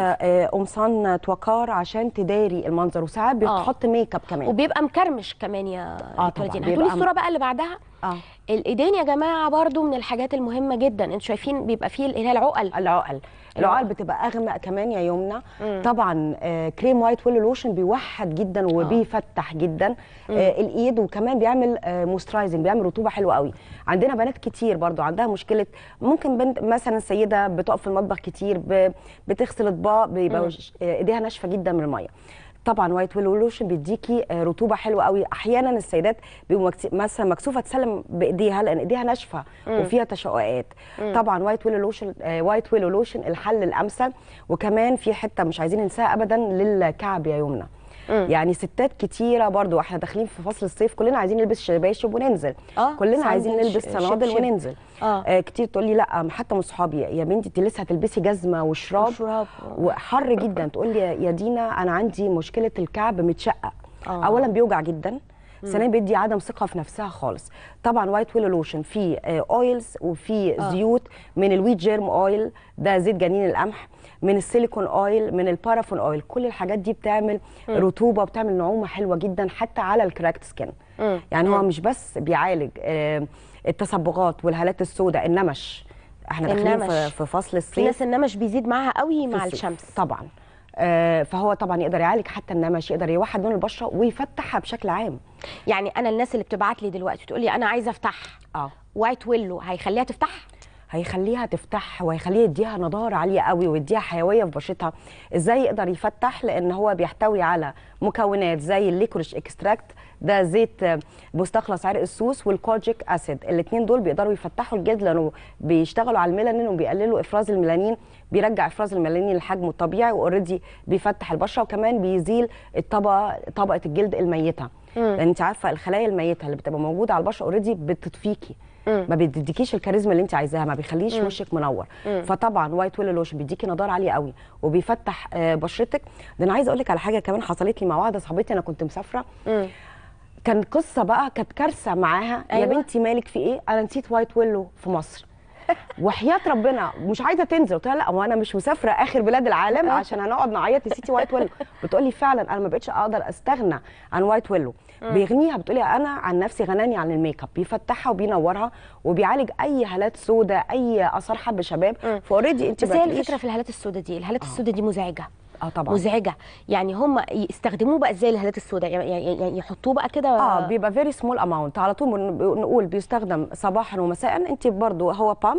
قمصان توكار عشان تداري المنظر، وساعات بتحط آه. ميك اب كمان، وبيبقى مكرمش كمان يا اه طبعا. هتقولي الصوره بقى اللي بعدها. اه الايدين يا جماعه برضو من الحاجات المهمه جدا. انتوا شايفين بيبقى فيه اللي هي العقل العقل العقل بتبقى اغمق كمان يا يمنى. طبعا آه كريم وايت ويلو لوشن بيوحد جدا وبيفتح آه. جدا آه الايد، وكمان بيعمل آه موسترايزنج، بيعمل رطوبه حلوه قوي. عندنا بنات كتير برضو عندها مشكله، ممكن بنت مثلا سيده بتقف في المطبخ كتير بتغسل اطباق بيبقى ايديها ناشفه جدا من الميه. طبعا وايت ويلو لوشن بيديكي رطوبه حلوه قوي. احيانا السيدات بيبقوا مثلا مكسوفه تسلم بايديها لان ايديها ناشفه وفيها تشققات. طبعا وايت ويلو لوشن وايت ويلو لوشن الحل الامثل. وكمان في حته مش عايزين ننساها ابدا، للكعب يا يمنى. مم. يعني ستات كتيره برضو احنا داخلين في فصل الصيف، كلنا عايزين نلبس شباشب وننزل، آه كلنا عايزين نلبس صنادل وننزل. آه. آه كتير تقول لي لا، حتى من صحابي، يا بنتي انت لسه هتلبسي جزمه وشراب وشراب وحر جدا. تقول لي يا دينا انا عندي مشكله الكعب متشقق. آه. اولا بيوجع جدا، ثانيا بيدي عدم ثقه في نفسها خالص. طبعا وايت ويلو لوشن فيه اويلز وفيه آه. زيوت، من الويت جيرم اويل ده زيت جنين القمح، من السيليكون اويل، من البارافون اويل. كل الحاجات دي بتعمل مم. رطوبه، بتعمل نعومه حلوه جدا حتى على الكراكت سكين. مم. يعني هو مش بس بيعالج آه التصبغات والهالات السوداء، النمش. احنا داخلين في, في فصل الصيف، في ناس النمش بيزيد معاها قوي مع الشمس طبعا. آه فهو طبعا يقدر يعالج حتى النمش، يقدر يوحد لون البشره ويفتحها بشكل عام. يعني انا الناس اللي بتبعت لي دلوقتي تقول لي انا عايزه افتح اه وايت ويلو، هيخليها تفتح؟ هيخليها تفتح، وهيخليها يديها نضاره عاليه قوي ويديها حيويه في بشرتها. ازاي يقدر يفتح؟ لان هو بيحتوي على مكونات زي الليكوريش اكستراكت، ده زيت مستخلص عرق السوس، والكوجيك اسيد. الاثنين دول بيقدروا يفتحوا الجلد لانه بيشتغلوا على الميلانين وبيقللوا افراز الميلانين، بيرجع افراز الميلانين لحجمه الطبيعي، واوريدي بيفتح البشره، وكمان بيزيل الطبقه طبقه الجلد الميته. لان انت عارفه الخلايا الميته اللي بتبقى موجوده على البشره اوريدي بتطفيكي، مم. ما بيديكيش الكاريزما اللي انت عايزاها، ما بيخليش مم. وشك منور. مم. فطبعا وايت ويلو لوشن بيديكي نضاره عاليه قوي وبيفتح آه بشرتك. ده انا عايزه اقول لك على حاجه كمان حصلت لي مع واحده صاحبتي، انا كنت مسافره، مم. كان قصه بقى، كانت كارثه معاها. أيوة. يا بنتي مالك في ايه؟ انا نسيت وايت ويلو في مصر. وحياه ربنا مش عايزه تنزل. قلت لها لا، وانا مش مسافره اخر بلاد العالم عشان هنقعد نعيط نسيتي وايت ويلو. بتقول لي فعلا انا ما بقتش اقدر استغنى عن وايت ويلو. بيغنيها، بتقولي انا عن نفسي غناني عن الميك اب، بيفتحها وبينورها وبيعالج اي هالات سوداء، اي اثار حب شباب. فاوريدي انت بس هي الفكره في الهالات السوداء دي، الهالات آه. السوداء دي مزعجه. اه طبعا مزعجه. يعني هم يستخدموه بقى ازاي الهالات السوداء؟ يعني يحطوه بقى كده؟ اه بيبقى فيري سمول اماونت على طول. نقول بيستخدم صباحا ومساء. انت برضو هو بامب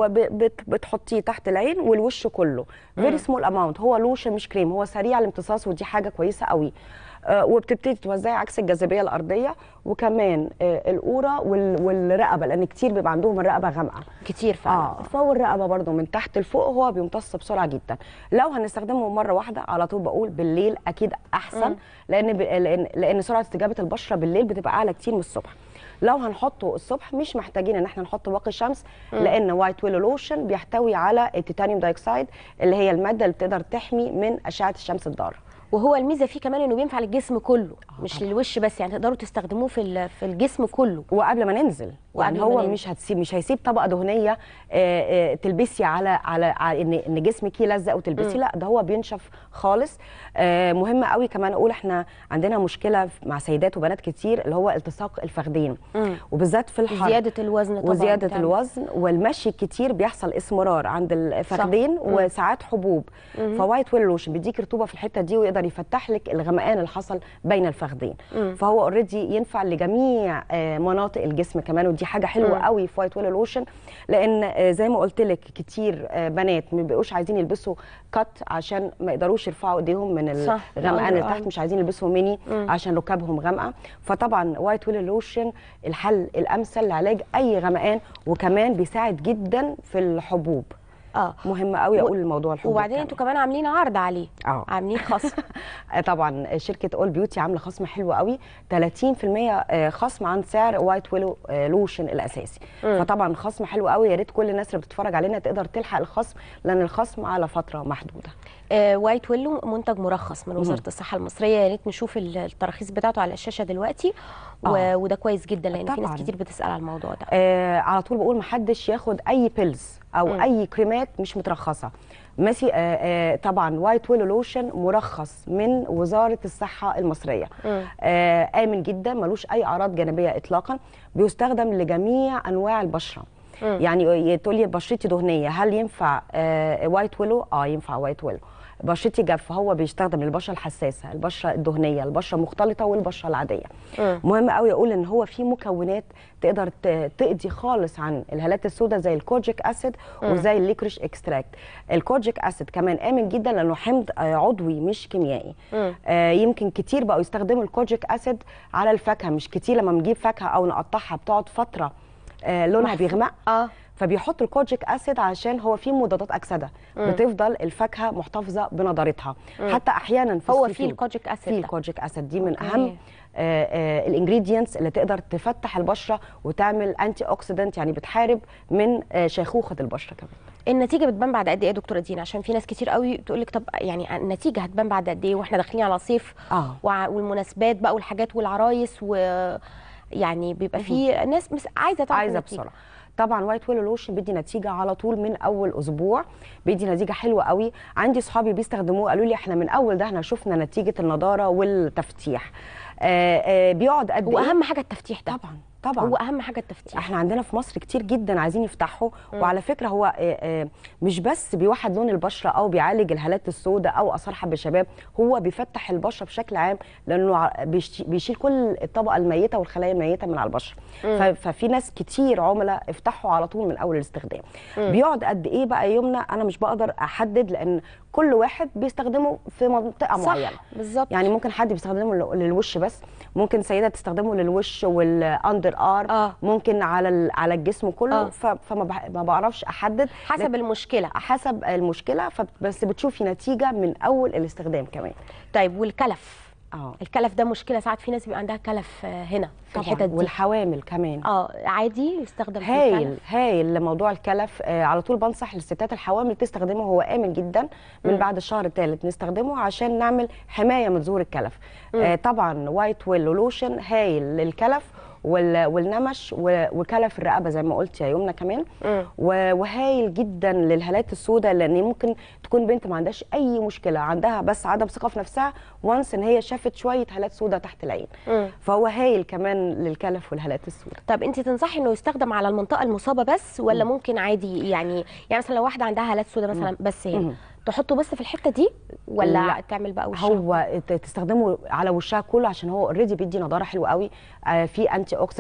وبتحطيه تحت العين والوش كله، فيري سمول اماونت. هو لوشن مش كريم، هو سريع الامتصاص، ودي حاجه كويسه قوي. آه وبتبتدي توزعي عكس الجاذبيه الارضيه، وكمان آه القوره وال والرقبه، لان كتير بيبقى عندهم الرقبه غامقه كتير فعلا. اه فهو الرقبه برده من تحت لفوق هو بيمتص بسرعه جدا. لو هنستخدمه مره واحده على طول بقول بالليل اكيد احسن، لان ب... لان لان سرعه استجابه البشره بالليل بتبقى اعلى كتير من الصبح. لو هنحطه الصبح مش محتاجين ان احنا نحط واقي شمس، لان وايت ويلو لوشن بيحتوي على التيتانيوم دايوكسيد اللي هي الماده اللي بتقدر تحمي من اشعه الشمس الضاره. وهو الميزه فيه كمان انه بينفع للجسم كله مش طبعا. للوش بس، يعني تقدروا تستخدموه في في الجسم كله وقبل ما ننزل. يعني هو مش هتسيب مش هيسيب طبقه دهنيه آآ آآ تلبسي على على, على ان ان جسمك يلزق وتلبسي، لا ده هو بينشف خالص. مهم قوي كمان اقول احنا عندنا مشكله مع سيدات وبنات كتير اللي هو التصاق الفخذين، وبالذات في الحر زياده الوزن طبعا وزياده بتعمل. الوزن والمشي الكتير بيحصل اسمرار عند الفخذين وساعات حبوب. فوايت ويل لوشن بيديك رطوبه في الحته دي ويقدر يفتح لك الغمقان اللي حصل بين الفخذين، فهو اوريدي ينفع لجميع مناطق الجسم كمان، ودي حاجه حلوه مم. قوي في وايت ويل لوشن، لان زي ما قلت لك كتير بنات ما بيبقوش عايزين يلبسوا كات عشان ما يقدروش يرفعوا ايديهم من الغمقان اللي تحت، مش عايزين يلبسوا ميني مم. عشان ركابهم غامقه. فطبعا وايت ويل لوشن الحل الامثل لعلاج اي غمقان، وكمان بيساعد جدا في الحبوب. اه مهم قوي اقول الموضوع الحبوب. وبعدين انتوا كمان عاملين عرض عليه، اه عاملين خصم. طبعا شركه اول بيوتي عامله خصم حلو قوي، ثلاثين في المية خصم عن سعر وايت ويلو لوشن الاساسي. مم. فطبعا خصم حلو قوي، يا ريت كل الناس اللي بتتفرج علينا تقدر تلحق الخصم، لان الخصم على فتره محدوده. آه وايت ويلو منتج مرخص من وزاره مم. الصحه المصريه، يا ريت نشوف التراخيص بتاعته على الشاشه دلوقتي. آه. وده كويس جدا لان طبعاً. في ناس كتير بتسال على الموضوع ده. آه على طول بقول محدش ياخد اي بيلز او مم. اي كريمات مش مترخصه. ماشي. آه آه طبعا وايت ويلو لوشن مرخص من وزاره الصحه المصريه، آه امن جدا، ملوش اي اعراض جانبيه اطلاقا، بيستخدم لجميع انواع البشره. مم. يعني تقول لي بشرتي دهنيه هل ينفع آه وايت ويلو؟ اه ينفع وايت ويلو. بشرتي جافه هو بيستخدم للبشره الحساسه، البشره الدهنيه، البشره المختلطه والبشره العاديه. مم. مهم قوي اقول ان هو في مكونات تقدر تقضي خالص عن الهالات السوداء زي الكوجيك اسيد وزي الليكريش اكستراكت. الكوجيك اسيد كمان امن جدا لانه حمض عضوي مش كيميائي. آه يمكن كتير بقوا يستخدموا الكوجيك اسيد على الفاكهه، مش كتير لما بنجيب فاكهه او نقطعها بتقعد فتره آه لونها بيغمق، اه فبيحط الكوجيك اسيد عشان هو فيه مضادات اكسده، مم. بتفضل الفاكهه محتفظه بنضارتها. مم. حتى احيانا في هو فيه الكوجيك اسيد، فيه الكوجيك اسيد دي من اهم الانجريدينتس اللي تقدر تفتح البشره وتعمل انتي اوكسيدنت، يعني بتحارب من آه شيخوخه البشره كمان. النتيجه بتبان بعد قد ايه يا دكتوره دينا؟ عشان في ناس كتير قوي تقول لك طب يعني النتيجه هتبان بعد قد ايه واحنا داخلين على صيف آه. والمناسبات بقى والحاجات والعرايس، ويعني بيبقى في ناس عايزه تعرف عايزه بسرعه. طبعا وايت ويلو لوشن بيدي نتيجه على طول من اول اسبوع، بيدي نتيجه حلوه قوي. عندي صحابي بيستخدموه قالوا لي احنا من اول ده احنا شفنا نتيجه النضاره والتفتيح. آآ آآ بيقعد قد ايه؟ واهم حاجه التفتيح ده. طبعا طبعا هو اهم حاجه التفتيح. احنا عندنا في مصر كتير جدا عايزين يفتحوا. وعلى فكره هو آآ آآ مش بس بيوحد لون البشره او بيعالج الهالات السوداء او اثار حب الشباب، هو بيفتح البشره بشكل عام لانه بيشيل كل الطبقه الميته والخلايا الميته من على البشره. ففي ناس كتير عملاء افتحوا على طول من اول الاستخدام. مم. بيقعد قد ايه بقى يمنى؟ انا مش بقدر احدد لان كل واحد بيستخدمه في منطقه صح معينه. بالظبط. يعني ممكن حد بيستخدمه للوش بس، ممكن سيده تستخدمه للوش والاندر ار، آه. ممكن على على الجسم كله. آه. فما ما بعرفش احدد حسب المشكله حسب المشكله، بس بتشوفي نتيجه من اول الاستخدام كمان. طيب والكلف؟ اه الكلف ده مشكله، ساعات في ناس بيبقى عندها كلف هنا في الحتت دي، والحوامل كمان. اه عادي يستخدم في هايل الكلف؟ هايل لموضوع الكلف. آه على طول بنصح للستات الحوامل تستخدمه، هو امن جدا من م. بعد الشهر الثالث نستخدمه عشان نعمل حمايه من ظهور الكلف. آه طبعا وايت ويلو لوشن هايل للكلف والنمش وكلف الرقبه زي ما قلت يا يمنى كمان. م. وهايل جدا للهالات السوداء، لان ممكن تكون بنت ما عندهاش اي مشكله، عندها بس عدم ثقه في نفسها، وانس ان هي شافت شويه هالات سوداء تحت العين. م. فهو هايل كمان للكلف والهالات السوداء. طب انت تنصحي انه يستخدم على المنطقه المصابه بس، ولا م. ممكن عادي يعني يعني مثلا لو واحده عندها هالات سوداء مثلا م. بس هنا م. تحطه بس في الحته دي، ولا لا. تعمل بقى وشها؟ هو تستخدمه على وشها كله عشان هو اوريدي بيدي نضاره حلوه قوي. آه في انتي اوكسيدنت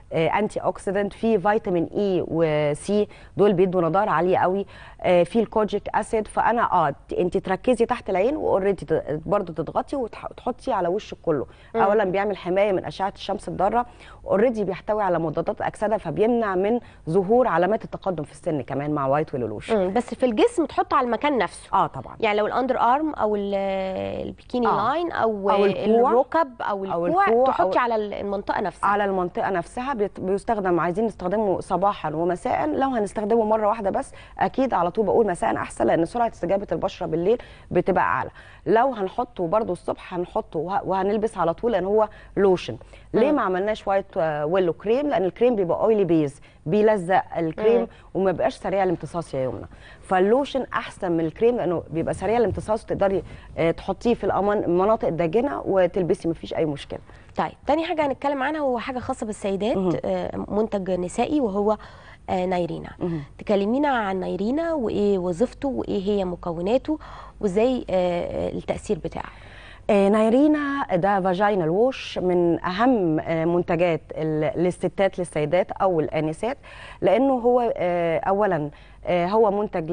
انتي اوكسيدنت، في فيتامين اي وسي دول بيدوا نضاره عاليه قوي، آه في الكوجيك اسيد. فانا اه انت تركزي تحت العين واوريدي برضو تضغطي وتحطي على وشك كله. مم. اولا بيعمل حمايه من اشعه الشمس الضاره، اوريدي بيحتوي على مضادات اكسده فبيمنع من ظهور علامات التقدم في السن كمان مع وايت ويلو لوشن. بس في الجسم تحطه على المكان نفسه. اه طبعا، يعني لو الاندر ارم او البيكيني آه. لاين او, أو الركب او الكوع تحطي على المنطقه نفسها. على المنطقه نفسها بيستخدم، عايزين نستخدمه صباحا ومساء. لو هنستخدمه مره واحده بس اكيد على طول بقول مساء احسن، لان سرعه استجابه البشره بالليل بتبقى اعلى. لو هنحطه برده الصبح هنحطه وهنلبس على طول، لان هو لوشن. ليه ما عملناش وايت ويلو كريم؟ لان الكريم بيبقى اويلي بيز، بيلزق الكريم مم. وما بيبقاش سريع الامتصاص يا يمنى. فاللوشن احسن من الكريم لانه بيبقى سريع الامتصاص، تقدري تحطيه في المناطق الداجنه وتلبسي مفيش اي مشكله. طيب تاني حاجه هنتكلم عنها وهو حاجه خاصه بالسيدات، مم. منتج نسائي وهو نايرينا. مم. تكلمينا عن نايرينا وايه وظيفته وايه هي مكوناته وازاي التاثير بتاعه. نايرينا ده فاجينال ووش، من اهم منتجات للستات للسيدات او الانسات، لانه هو اولا هو منتج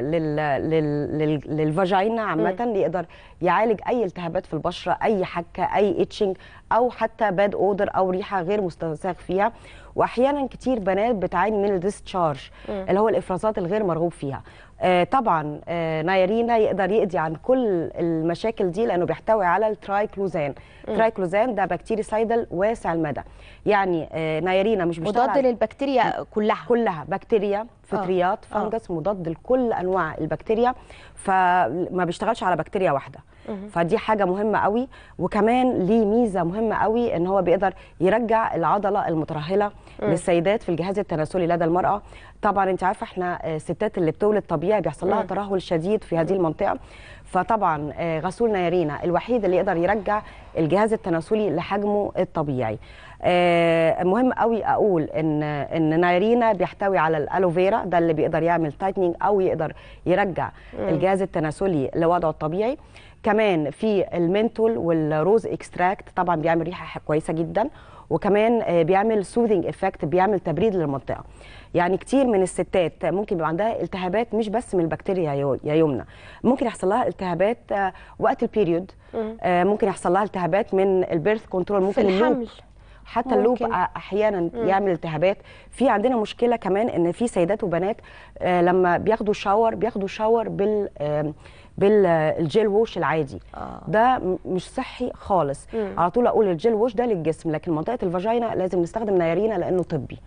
للفاجينا عامه، يقدر يعالج اي التهابات في البشره، اي حكه، اي اتشنج، او حتى باد اودر او ريحه غير مستساغ فيها. واحيانا كتير بنات بتعاني من الديسشارج اللي هو الافرازات الغير مرغوب فيها. آه طبعا آه نايرينا يقدر يقضي عن كل المشاكل دي، لانه بيحتوي على الترايكلوزان. الترايكلوزان ده بكتيريسايدل واسع المدى، يعني آه نايرينا مش بيشتغل مضاد للبكتيريا كلها كلها بكتيريا، فطريات، آه. فنجس، مضاد لكل انواع البكتيريا، فما بيشتغلش على بكتيريا واحده. فدي حاجه مهمه قوي. وكمان ليه ميزه مهمه قوي، ان هو بيقدر يرجع العضله المترهله م. للسيدات في الجهاز التناسلي لدى المراه. طبعا انت عارفه احنا الستات اللي بتولد طبيعي بيحصل لها ترهل شديد في هذه المنطقه، فطبعا غسول نايرينا الوحيد اللي يقدر يرجع الجهاز التناسلي لحجمه الطبيعي. مهم قوي اقول ان ان نايرينا بيحتوي على الالوفيرا، ده اللي بيقدر يعمل تايتنينج او يقدر يرجع م. الجهاز التناسلي لوضعه الطبيعي. كمان في المنتول والروز اكستراكت، طبعا بيعمل ريحه كويسه جدا، وكمان بيعمل سوذنج افكت، بيعمل تبريد للمنطقه. يعني كتير من الستات ممكن يبقى عندها التهابات مش بس من البكتيريا يا يمنى، ممكن يحصل لها التهابات وقت البيريود، ممكن يحصل لها التهابات من البيرث كنترول، ممكن في الحمل، حتى اللوب احيانا مم. يعمل التهابات. في عندنا مشكله كمان ان في سيدات وبنات لما بياخدوا شاور بياخدوا شاور بال بالجيل ووش العادي. آه. ده مش صحي خالص. مم. على طول اقول الجيل ووش ده للجسم، لكن منطقه الفاجينا لازم نستخدم نايرينا لانه طبي.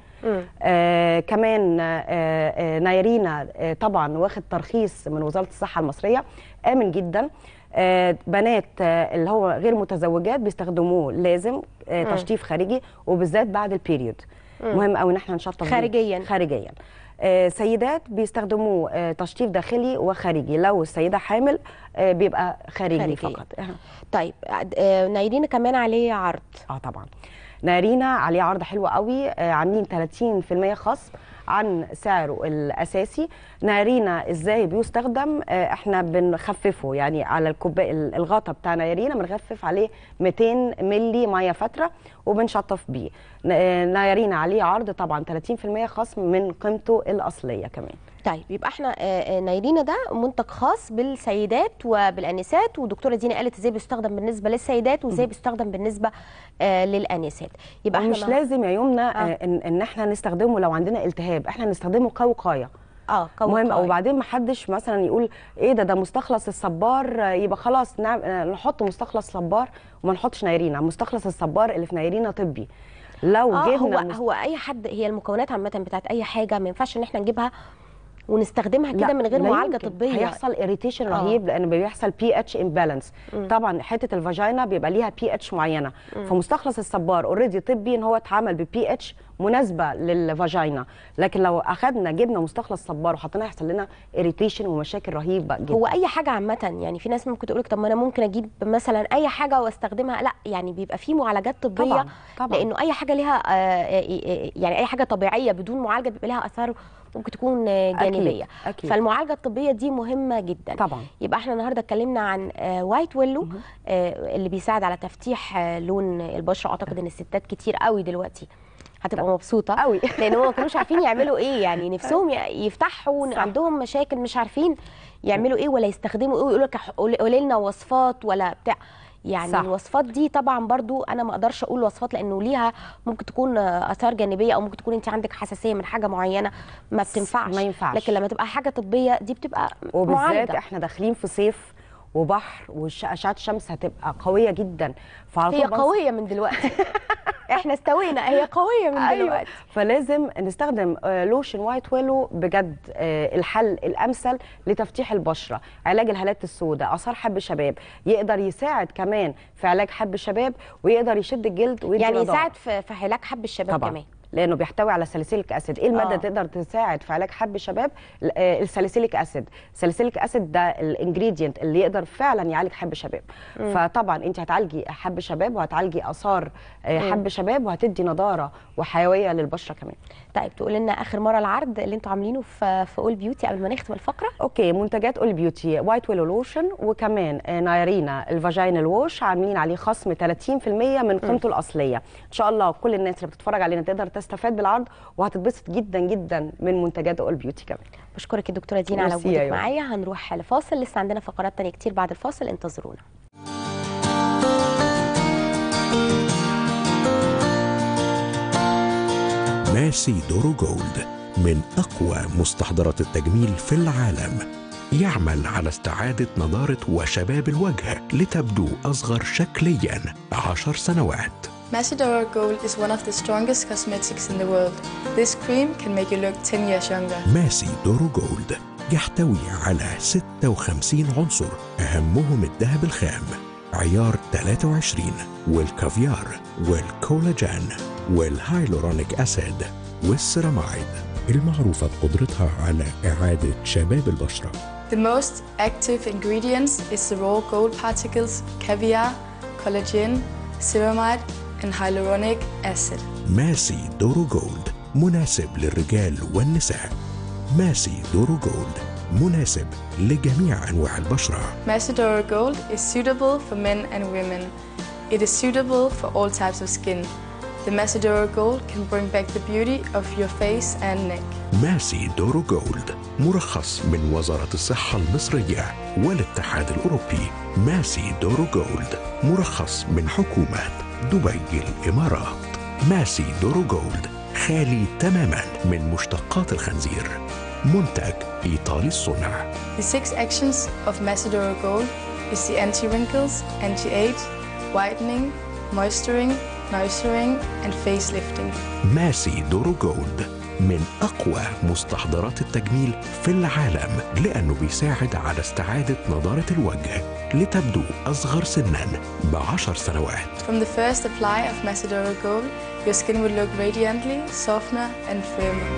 آه كمان آه آه نايرينا آه طبعا واخد ترخيص من وزاره الصحه المصريه، امن جدا. آه بنات آه اللي هو غير متزوجات بيستخدموه لازم آه تشطيف خارجي، وبالذات بعد البيريود. مم. مهم قوي ان احنا نشطف خارجيا خارجيا. آه سيدات بيستخدموه آه تشطيف داخلي وخارجي، لو السيده حامل آه بيبقى خارجي, خارجي فقط. آه. طيب آه نايرينا كمان عليه عرض؟ اه طبعا نايرينا عليه عرض حلو قوي، آه عاملين ثلاثين بالمية خصم عن سعره الاساسي. نايرينا ازاي بيستخدم؟ آه احنا بنخففه، يعني على الكوبايه الغطا بتاع نايرينا بنخفف عليه مئتين مللي ميه فتره وبنشطف بيه. نايرينا عليه عرض طبعا ثلاثين بالمية خصم من قيمته الاصليه كمان. طيب يبقى احنا نايرينا ده منتج خاص بالسيدات وبالانسات، ودكتوره دينا قالت ازاي بيستخدم بالنسبه للسيدات وازاي بيستخدم بالنسبه آه للانسات. يبقى احنا مش لازم يا يمنى آه. ان, إن احنا نستخدمه لو عندنا التهاب، احنا نستخدمه كوقايه. اه كوقايه مهم. وبعدين ما حدش مثلا يقول ايه ده ده مستخلص الصبار، يبقى خلاص نحط مستخلص صبار وما نحطش نايرينا. مستخلص الصبار اللي في نايرينا طبي. لو آه جبنا هو مست... هو اي حد، هي المكونات عامه بتاعت اي حاجه ما ينفعش ان احنا نجيبها ونستخدمها كده من غير معالجه طبيه. هيحصل اريتيشن رهيب، لان بيحصل بي اتش امبالانس. طبعا حته الفاجينا بيبقى ليها بي اتش معينه، مم. فمستخلص الصبار اوريدي طبي ان هو اتعمل ببي اتش مناسبه للفاجينا، لكن لو اخذنا جبنا مستخلص صبار وحطيناه يحصل لنا اريتيشن ومشاكل رهيبه جدا. هو اي حاجه عامه، يعني في ناس ممكن تقول لك طب ما انا ممكن اجيب مثلا اي حاجه واستخدمها، لا يعني بيبقى في معالجات طبيه. طبعا. طبعا. لانه اي حاجه ليها يعني اي حاجه طبيعيه بدون معالجه بيبقى لها اثار ممكن تكون جانبيه. أكيد. أكيد. فالمعالجه الطبيه دي مهمه جدا طبعا. يبقى احنا النهارده اتكلمنا عن وايت ويلو اللي بيساعد على تفتيح لون البشره. اعتقد ان الستات كتير قوي دلوقتي هتبقى مبسوطه قوي لان هم ما كانوش عارفين يعملوا ايه، يعني نفسهم يفتحوا، عندهم مشاكل مش عارفين يعملوا ايه ولا يستخدموا ايه، ويقولوا لك قولي لنا وصفات ولا بتاع. يعني صح. الوصفات دي طبعا برضو انا ما اقدرش اقول وصفات لانه ليها ممكن تكون اثار جانبيه، او ممكن تكون انت عندك حساسيه من حاجه معينه ما بتنفعش. ما ينفعش. لكن لما تبقى حاجه طبيه دي بتبقى وبالذات معالجه. احنا داخلين في صيف وبحر واشعه الشمس هتبقى قويه جدا، فعلى طول هي قويه من دلوقتي احنا استوينا، هي قويه من أيوة. دلوقتي. فلازم نستخدم لوشن وايت ويلو، بجد الحل الامثل لتفتيح البشره، علاج الهالات السوداء، اثار حب الشباب، يقدر يساعد كمان في علاج حب الشباب، ويقدر يشد الجلد ويدي يعني نضاره. يساعد في في علاج حب الشباب طبعا. كمان، لانه بيحتوي على ساليسيليك اسيد. ايه الماده آه. تقدر تساعد في علاج حب الشباب؟ الساليسيليك اسيد. الساليسيليك اسيد ده الانجريدينت اللي يقدر فعلا يعالج حب الشباب. مم. فطبعا انت هتعالجي حب الشباب وهتعالجي اثار حب الشباب وهتدي نضاره وحيويه للبشره كمان. طيب تقول لنا اخر مره العرض اللي انتوا عاملينه في في اول بيوتي قبل ما نختم الفقره؟ اوكي، منتجات اول بيوتي وايت ويلو لوشن وكمان نايرينا الفاجينال ووش عاملين عليه خصم ثلاثين بالمية من قيمته الاصليه. ان شاء الله كل الناس اللي بتتفرج علينا تقدر تستفاد بالعرض وهتتبسط جدا جدا من منتجات اول بيوتي كمان. بشكرك الدكتوره دينا على وجودك معايا. هنروح لفاصل، لسه عندنا فقرات ثانيه كتير بعد الفاصل، انتظرونا. ماسي دورو جولد من أقوى مستحضرات التجميل في العالم، يعمل على استعادة نضارة وشباب الوجه لتبدو أصغر شكلياً عشر سنوات. Masi Doro Gold is one of the strongest cosmetics in the world. This cream can make you look ten years younger. ماسي دورو جولد يحتوي على ستة وخمسين عنصر، أهمهم الذهب الخام عيار ثلاثة وعشرين والكافيار والكولاجين والهايلورونيك أسيد والسيراميد، المعروفة بقدرتها على إعادة شباب البشرة. The most active ingredients is the raw gold particles, caviar, collagen, ceramide and hyaluronic acid. ماسي دورو جولد مناسب للرجال والنساء. ماسي دورو جولد مناسب لجميع أنواع البشرة. Masi Doro Gold is suitable for men and women. It is suitable for all types of skin. The Masi Doro Gold can bring back the beauty of your face and neck. ماسي دورو جولد مرخص من وزارة الصحة المصرية والاتحاد الأوروبي. ماسي دورو جولد مرخص من حكومة دبي الإمارات. ماسي دورو جولد خالي تماما من مشتقات الخنزير، منتج إيطالي الصنع. The six actions of Masi Doro Gold is the anti-wrinkles, anti-age, whitening, moisturing, nourishing and facelifting. ماسي دورو جولد من أقوى مستحضرات التجميل في العالم، لأنه بيساعد على استعادة نضارة الوجه لتبدو أصغر سناً بعشر سنوات. From the first apply of Masi Doro Gold, your skin will look radiantly, softer and firmer.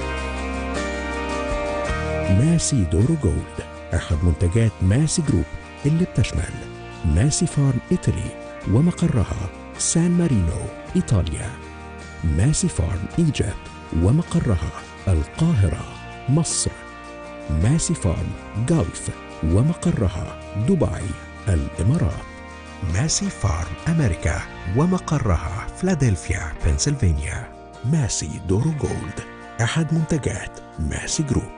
ماسي دورو جولد أحد منتجات ماسي جروب اللي بتشمل ماسي فارم إيطالي ومقرها سان مارينو إيطاليا، ماسي فارم إيجيبت ومقرها القاهرة مصر، ماسي فارم جلف ومقرها دبي الإمارات، ماسي فارم أمريكا ومقرها فلادلفيا بنسلفانيا. ماسي دورو جولد أحد منتجات ماسي جروب.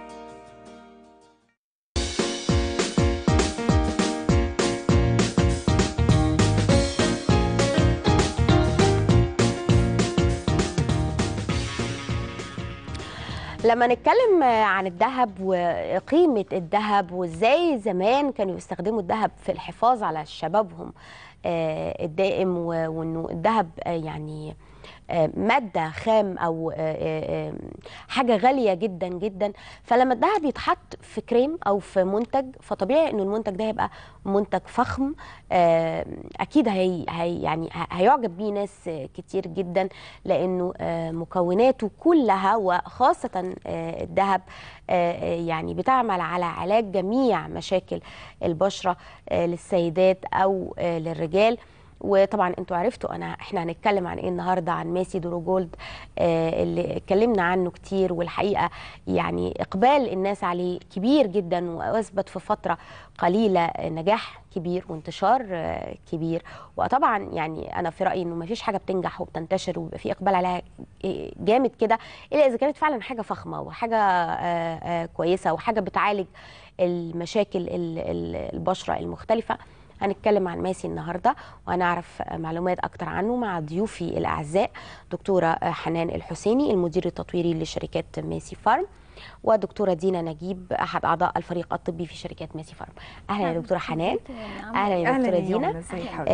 لما نتكلم عن الذهب وقيمة الذهب وازاي زمان كانوا يستخدموا الذهب في الحفاظ على شبابهم الدائم، وانه الذهب يعني مادة خام أو حاجة غالية جدا جدا، فلما الذهب يتحط في كريم أو في منتج فطبيعي إنه المنتج ده يبقى منتج فخم، أكيد هي هي يعني هيعجب بيه ناس كتير جدا، لأنه مكوناته كلها وخاصة الذهب يعني بتعمل على علاج جميع مشاكل البشرة للسيدات أو للرجال. وطبعا انتوا عرفتوا انا احنا هنتكلم عن ايه النهارده، عن ماسي دورو جولد آه اللي اتكلمنا عنه كتير، والحقيقه يعني اقبال الناس عليه كبير جدا، واثبت في فتره قليله نجاح كبير وانتشار كبير. وطبعا يعني انا في رايي انه ما فيش حاجه بتنجح وبتنتشر وبيبقى في اقبال عليها جامد كده الا اذا كانت فعلا حاجه فخمه وحاجه كويسه وحاجه بتعالج المشاكل البشره المختلفه. هنتكلم عن ماسي النهارده وهنعرف معلومات اكتر عنه مع ضيوفي الاعزاء دكتوره حنان الحسيني المدير التطويري لشركات ماسي فارم، ودكتوره دينا نجيب احد اعضاء الفريق الطبي في شركات ماسي فارم. اهلا يا دكتوره حنان. اهلا يا دكتوره دينا.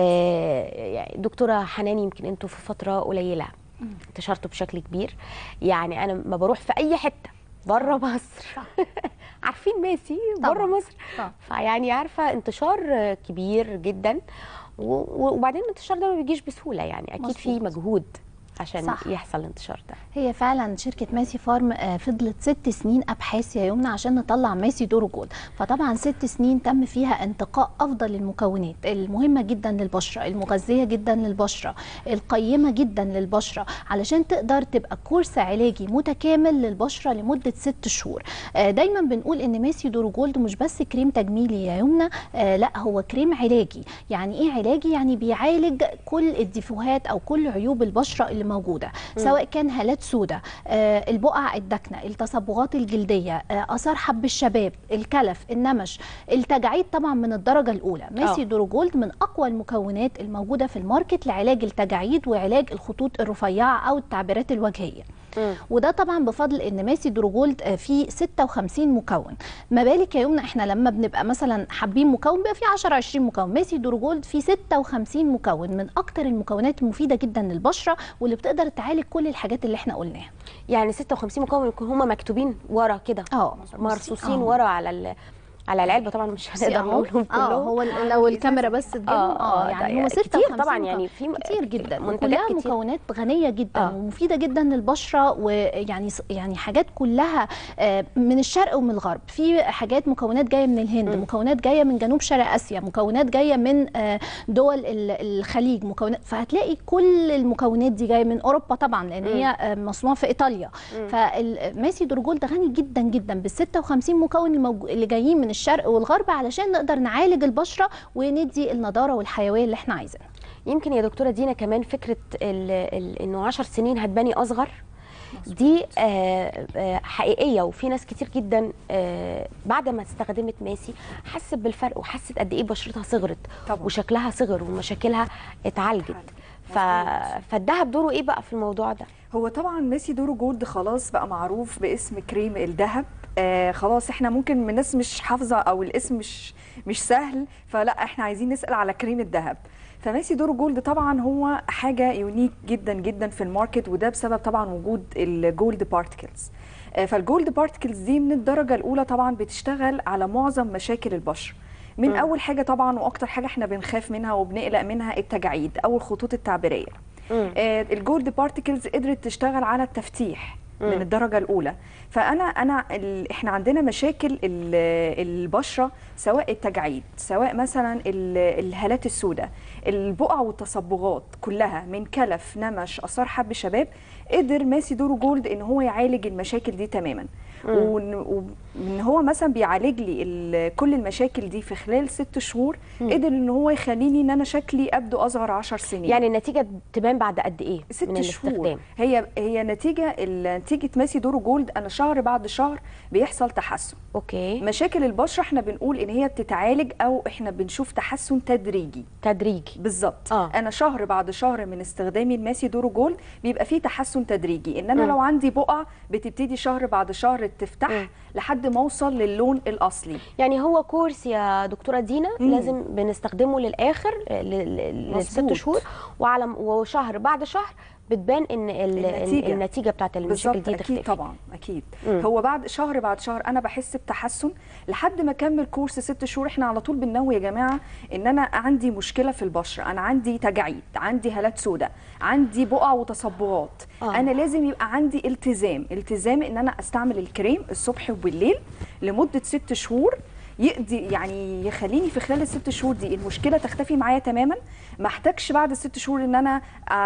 آه دكتوره حنان، يمكن انتوا في فتره قليله انتشرتوا بشكل كبير، يعني انا ما بروح في اي حته بره مصر عارفين ماسي بره مصر، فيعني عارفه انتشار كبير جدا، وبعدين الانتشار ده ما بيجيش بسهوله، يعني اكيد في مجهود عشان صح. يحصل الانتشار ده. هي فعلا شركه ماسي فارم فضلت ست سنين ابحاث يا يمنى عشان نطلع ماسي دورو جولد، فطبعا ست سنين تم فيها انتقاء افضل المكونات المهمه جدا للبشره، المغذيه جدا للبشره، القيمه جدا للبشره، علشان تقدر تبقى كورس علاجي متكامل للبشره لمده ست شهور. دايما بنقول ان ماسي دورو جولد مش بس كريم تجميلي يا يمنى، لا هو كريم علاجي. يعني ايه علاجي؟ يعني بيعالج كل الديفوهات او كل عيوب البشره اللي موجوده، سواء كان هالات سوداء، آه البقع الداكنه، التصبغات الجلديه، آه اثار حب الشباب، الكلف، النمش، التجاعيد طبعا من الدرجه الاولى. ماسي دورو جولد من اقوى المكونات الموجوده في الماركت لعلاج التجاعيد وعلاج الخطوط الرفيعه او التعبيرات الوجهيه. مم. وده طبعا بفضل ان ماسي دورو جولد فيه ستة وخمسين مكون. ما بالك يا يمنى احنا لما بنبقى مثلا حابين مكون بيبقى فيه عشرة عشرين مكون، ماسي دورو جولد فيه ستة وخمسين مكون من اكتر المكونات المفيده جدا للبشره واللي بتقدر تعالج كل الحاجات اللي احنا قلناها. يعني ستة وخمسين مكون هم مكتوبين ورا كده، اه مرصوصين ورا على على العلبه، طبعا مش هنقدر نقولهم كلهم. اه هو لو الكاميرا بس تجيبهم اه, آه يعني هم ستة كتير طبعا، يعني في كتير جدا منتجات كتير. مكونات غنيه جدا آه. ومفيده جدا للبشره، ويعني يعني حاجات كلها من الشرق ومن الغرب. في حاجات مكونات جايه من الهند، م. مكونات جايه من جنوب شرق اسيا، مكونات جايه من دول الخليج، مكونات، فهتلاقي كل المكونات دي جايه من اوروبا طبعا لان م. هي مصنوعه في ايطاليا. فالماسي دورو جولد غني جدا جدا بال ستة وخمسين مكون اللي جايين من الشرق والغرب علشان نقدر نعالج البشره وندي النضاره والحيويه اللي احنا عايزينها. يمكن يا دكتوره دينا كمان فكره ال ال انه عشر سنين هتباني اصغر دي آه آه حقيقيه، وفي ناس كتير جدا آه بعد ما استخدمت ماسي حست بالفرق وحست قد ايه بشرتها صغرت طبعا. وشكلها صغر ومشاكلها اتعالجت. ف... فالدهب دوره ايه بقى في الموضوع ده؟ هو طبعا ماسي دورو جولد خلاص بقى معروف باسم كريم الذهب. آه خلاص احنا ممكن من الناس مش حافظه او الاسم مش مش سهل، فلا احنا عايزين نسال على كريم الذهب. فماسي دورو جولد طبعا هو حاجه يونيك جدا جدا في الماركت، وده بسبب طبعا وجود الجولد بارتكلز. آه فالجولد بارتكلز دي من الدرجه الاولى طبعا بتشتغل على معظم مشاكل البشره. من م. اول حاجه طبعا واكتر حاجه احنا بنخاف منها وبنقلق منها التجاعيد او الخطوط التعبيريه. آه الجولد بارتكلز قدرت تشتغل على التفتيح من م. الدرجه الاولى. فانا انا احنا عندنا مشاكل البشره، سواء التجاعيد، سواء مثلا الهالات السوداء، البقع والتصبغات كلها من كلف، نمش، اثار حب شباب، قدر ماسي دورو جولد ان هو يعالج المشاكل دي تماما. وان هو مثلا بيعالج لي كل المشاكل دي في خلال ست شهور، مم. قدر ان هو يخليني ان انا شكلي ابدو اصغر عشر سنين. يعني النتيجه تبان بعد قد ايه ست من شهور. الاستخدام؟ هي هي نتيجه نتيجه ماسي دورو جولد انا شهر بعد شهر بيحصل تحسن. اوكي. مشاكل البشره احنا بنقول ان هي بتتعالج او احنا بنشوف تحسن تدريجي. تدريجي بالظبط. آه. انا شهر بعد شهر من استخدامي الماسي دورو جولد بيبقى فيه تحسن تدريجي، ان انا م. لو عندي بقع بتبتدي شهر بعد شهر تفتح م. لحد ما اوصل للون الاصلي. يعني هو كورس يا دكتوره دينا مم. لازم بنستخدمه للاخر للست شهور، وعلى وشهر بعد شهر بتبان ان النتيجه, النتيجة بتاعت المشاكل دي تختفي. اكيد طبعا اكيد. مم. هو بعد شهر بعد شهر انا بحس بتحسن لحد ما اكمل كورس ست شهور. احنا على طول بننوي يا جماعه ان انا عندي مشكله في البشره، انا عندي تجاعيد، عندي هالات سوداء، عندي بقع وتصبغات. آه. انا لازم يبقى عندي التزام التزام ان انا استعمل الكريم الصبح وبالليل لمده ست شهور، يقضي يعني يخليني في خلال الست شهور دي المشكله تختفي معايا تماما. ما احتاجش بعد الست شهور ان انا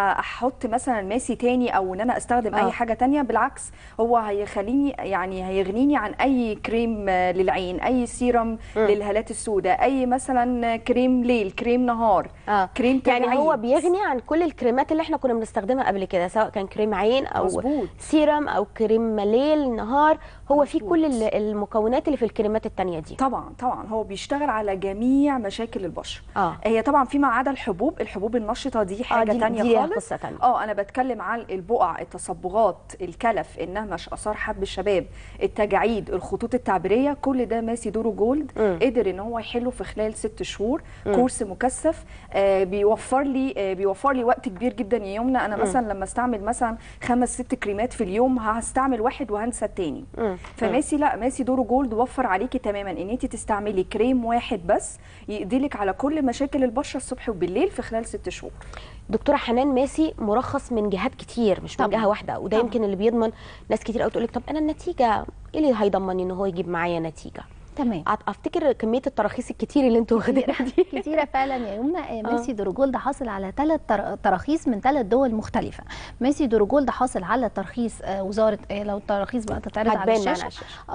احط مثلا ماسي تاني او ان انا استخدم آه. اي حاجه تانية. بالعكس هو هيخليني يعني هيغنيني عن اي كريم للعين، اي سيرم م. للهالات السوداء، اي مثلا كريم ليل، كريم نهار، آه. كريم تجاعيد. يعني هو بيغني عن كل الكريمات اللي احنا كنا بنستخدمها قبل كده، سواء كان كريم عين او مزبوط. سيرم او كريم ليل نهار، هو في كل المكونات اللي في الكريمات التانية دي. طبعا طبعا هو بيشتغل على جميع مشاكل البشره. آه. هي طبعا فيما عدا الحبوب، الحبوب النشطه دي حاجه آه دي تانية دي خالص. قصة تانية. اه انا بتكلم عن البقع، التصبغات، الكلف، النهمش، اثار حب الشباب، التجاعيد، الخطوط التعبيريه، كل ده ماسي دورو جولد م. قدر ان هو يحله في خلال ست شهور. م. كورس مكثف آه بيوفر لي آه بيوفر لي وقت كبير جدا يا يمنى. انا م. مثلا لما استعمل مثلا خمس ست كريمات في اليوم هستعمل واحد وهنسى التاني. م. فماسي لا ماسي دورو جولد وفر عليكي تماما ان انت تستعملي كريم واحد بس يقضيلك على كل مشاكل البشره الصبح وبالليل في خلال ست شهور. دكتوره حنان، ماسي مرخص من جهات كتير مش من جهه واحده، وده يمكن اللي بيضمن ناس كتير قوي تقول لك طب انا النتيجه ايه اللي هيضمني ان هو يجيب معايا نتيجه؟ تمام. افتكر كميه التراخيص الكتير اللي انتوا واخدينها دي كتيره فعلا يا يمنى. ماسي دورو جولد حاصل على ثلاث تراخيص من ثلاث دول مختلفه. ماسي دورو جولد حاصل على ترخيص وزاره، لو التراخيص بقى تتعرض على الشاشه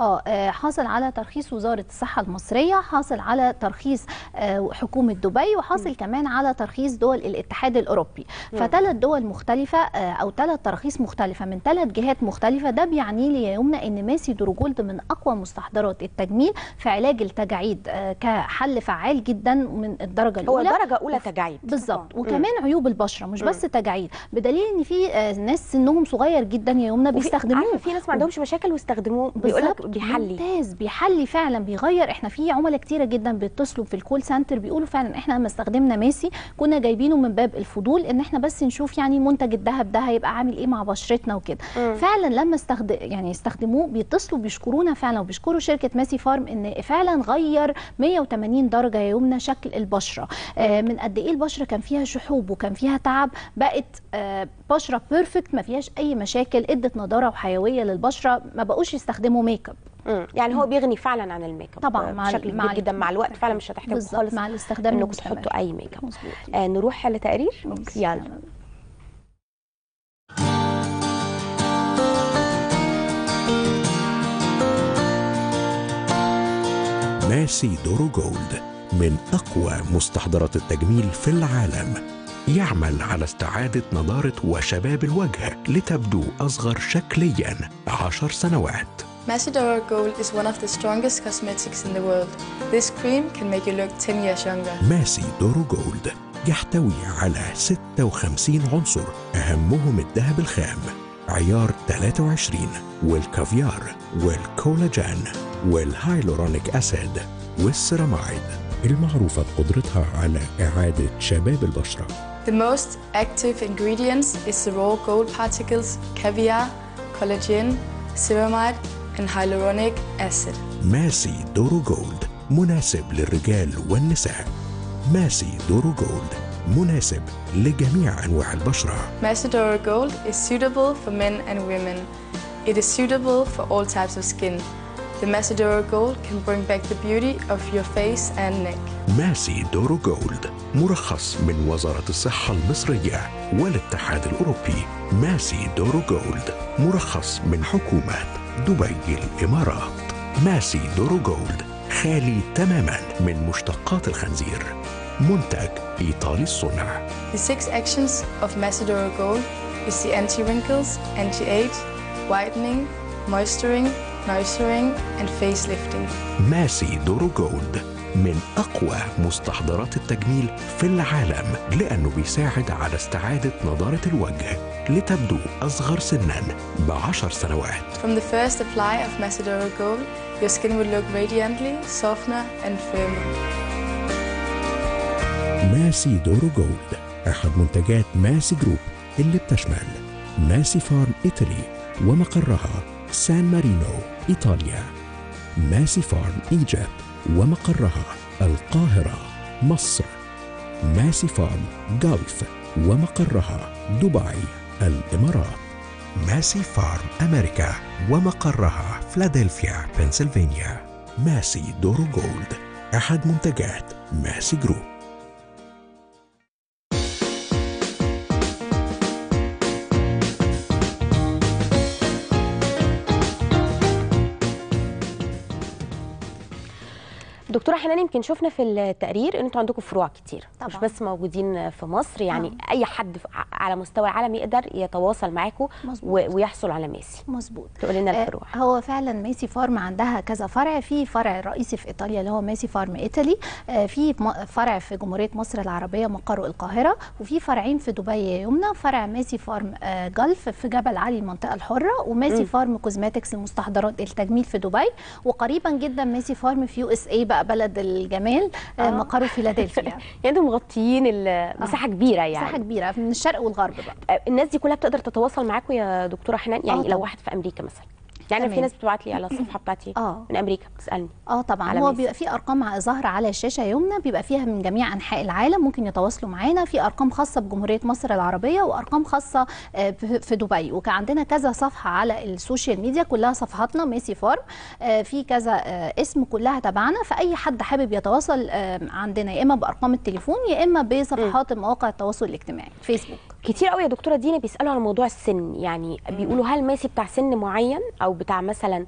اه حاصل على ترخيص وزاره الصحه المصريه، حاصل على ترخيص حكومه دبي، وحاصل م. كمان على ترخيص دول الاتحاد الاوروبي. فثلاث دول مختلفه او ثلاث تراخيص مختلفه من ثلاث جهات مختلفه. ده بيعني لي يا يمنى ان ماسي دورو جولد من اقوى مستحضرات التجميل في علاج التجاعيد كحل فعال جدا من الدرجه الاولى. هو درجه اولى تجاعيد بالظبط. وكمان م. عيوب البشره مش م. بس تجاعيد، بدليل ان في ناس سنهم صغير جدا يا يمنى بيستخدموه. في ناس ما عندهمش مشاكل ويستخدموه، بيقول لك بيحلي ممتاز، بيحلي فعلا، بيغير. احنا في عملاء كتيره جدا بيتصلوا في الكول سنتر بيقولوا فعلا احنا لما استخدمنا ماسي كنا جايبينه من باب الفضول ان احنا بس نشوف يعني منتج الذهب ده هيبقى عامل ايه مع بشرتنا وكده. فعلا لما استخدم يعني استخدموه بيتصلوا بيشكرونا فعلا، وبيشكروا شركه ماسي فارم ان فعلا غير مية وتمانين درجه يا يمنى شكل البشره. آه من قد ايه البشره كان فيها شحوب وكان فيها تعب، بقت آه بشره بيرفكت ما فيهاش اي مشاكل، ادت نضاره وحيويه للبشره، ما بقوش يستخدموا ميك اب. يعني هو بيغني فعلا عن الميك اب طبعا مع بشكل كبير جدا. مع الوقت فعلا مش هتحتاجوا خالص مع الاستخدام انكم تحطوا اي ميك اب. آه نروح لتقرير. يلا. ماسي دورو جولد من أقوى مستحضرات التجميل في العالم، يعمل على استعادة نضارة وشباب الوجه لتبدو أصغر شكلياً عشر سنوات. Masi Doro Gold is one of the strongest cosmetics in the world. This cream can make you look ten years younger. ماسي دورو جولد يحتوي على ستة وخمسين عنصر، أهمهم الذهب الخام عيار ثلاثة وعشرين والكافيار والكولاجين والهايلورونيك أسيد والسيراميد، المعروفة بقدرتها على إعادة شباب البشرة. The most active ingredients is the raw gold particles, caviar, collagen, ceramide and hyaluronic acid. ماسي دورو جولد مناسب للرجال والنساء. ماسي دورو جولد مناسب لجميع أنواع البشرة. Masi Doro Gold is suitable for men and women. It is suitable for all types of skin. The Masi Doro Gold can bring back the beauty of your face and neck. ماسي دورو جولد مرخص من وزارة الصحة المصرية والاتحاد الأوروبي. ماسي دورو جولد مرخص من حكومة دبي الإمارات. ماسي دورو جولد خالي تماما من مشتقات الخنزير، منتج إيطالي الصنع. The six actions of Masi Doro Gold is the anti-wrinkles, anti-age, whitening, moisturing, nourishing and facelifting. ماسي دورو جولد من أقوى مستحضرات التجميل في العالم، لأنه بيساعد على استعادة نضارة الوجه لتبدو أصغر سناً بعشر سنوات. From the first apply of Masi Doro Gold, your skin will look radiantly, softer and firmer. ماسي دورو جولد أحد منتجات ماسي جروب اللي بتشمل ماسي فارم إيطالي ومقرها سان مارينو إيطاليا، ماسي فارم إيجيبت ومقرها القاهرة مصر، ماسي فارم جولف ومقرها دبي الإمارات، ماسي فارم أمريكا ومقرها فيلادلفيا بنسلفانيا، ماسي دورو جولد، أحد منتجات ماسي جروب. دكتوره حنان، يمكن شفنا في التقرير ان انتوا عندكم فروع كتير طبعا. مش بس موجودين في مصر، يعني آه. اي حد على مستوى العالم يقدر يتواصل معاكم ويحصل على ماسي. مظبوط. تقولي لنا الفروع. آه هو فعلا ماسي فارم عندها كذا فرع، في فرع رئيسي في ايطاليا اللي هو ماسي فارم ايطالي، آه في فرع في جمهوريه مصر العربيه مقره القاهره، وفي فرعين في دبي يا يمنى، فرع ماسي فارم آه جلف في جبل علي المنطقه الحره، وماسي م. فارم كوزماتكس المستحضرات التجميل في دبي، وقريبا جدا ماسي فارم في يو اس اي بقى بلد الجمال آه. مقره فيلادلفيا. يعني انتم مغطيين مساحه آه. كبيره، يعني مساحه كبيره من الشرق والغرب بقى. الناس دي كلها بتقدر تتواصل معاكم يا دكتوره حنان؟ يعني آه لو واحد في امريكا مثلا، يعني تمام. في ناس بتبعت لي على الصفحه بتاعتي آه. من امريكا بتسالني. اه طبعا هو بيبقى في ارقام ظاهره على الشاشه يمنى، بيبقى فيها من جميع انحاء العالم ممكن يتواصلوا معانا، في ارقام خاصه بجمهوريه مصر العربيه وارقام خاصه في دبي، وكان عندنا كذا صفحه على السوشيال ميديا كلها صفحاتنا ماسي فارم، في كذا اسم كلها تبعنا، فاي حد حابب يتواصل عندنا يا اما بارقام التليفون يا اما بصفحات مواقع التواصل الاجتماعي فيسبوك. كتير قوي يا دكتوره دينا بيسالوا على موضوع السن، يعني بيقولوا هل ماسي بتاع سن معين او بتاع مثلا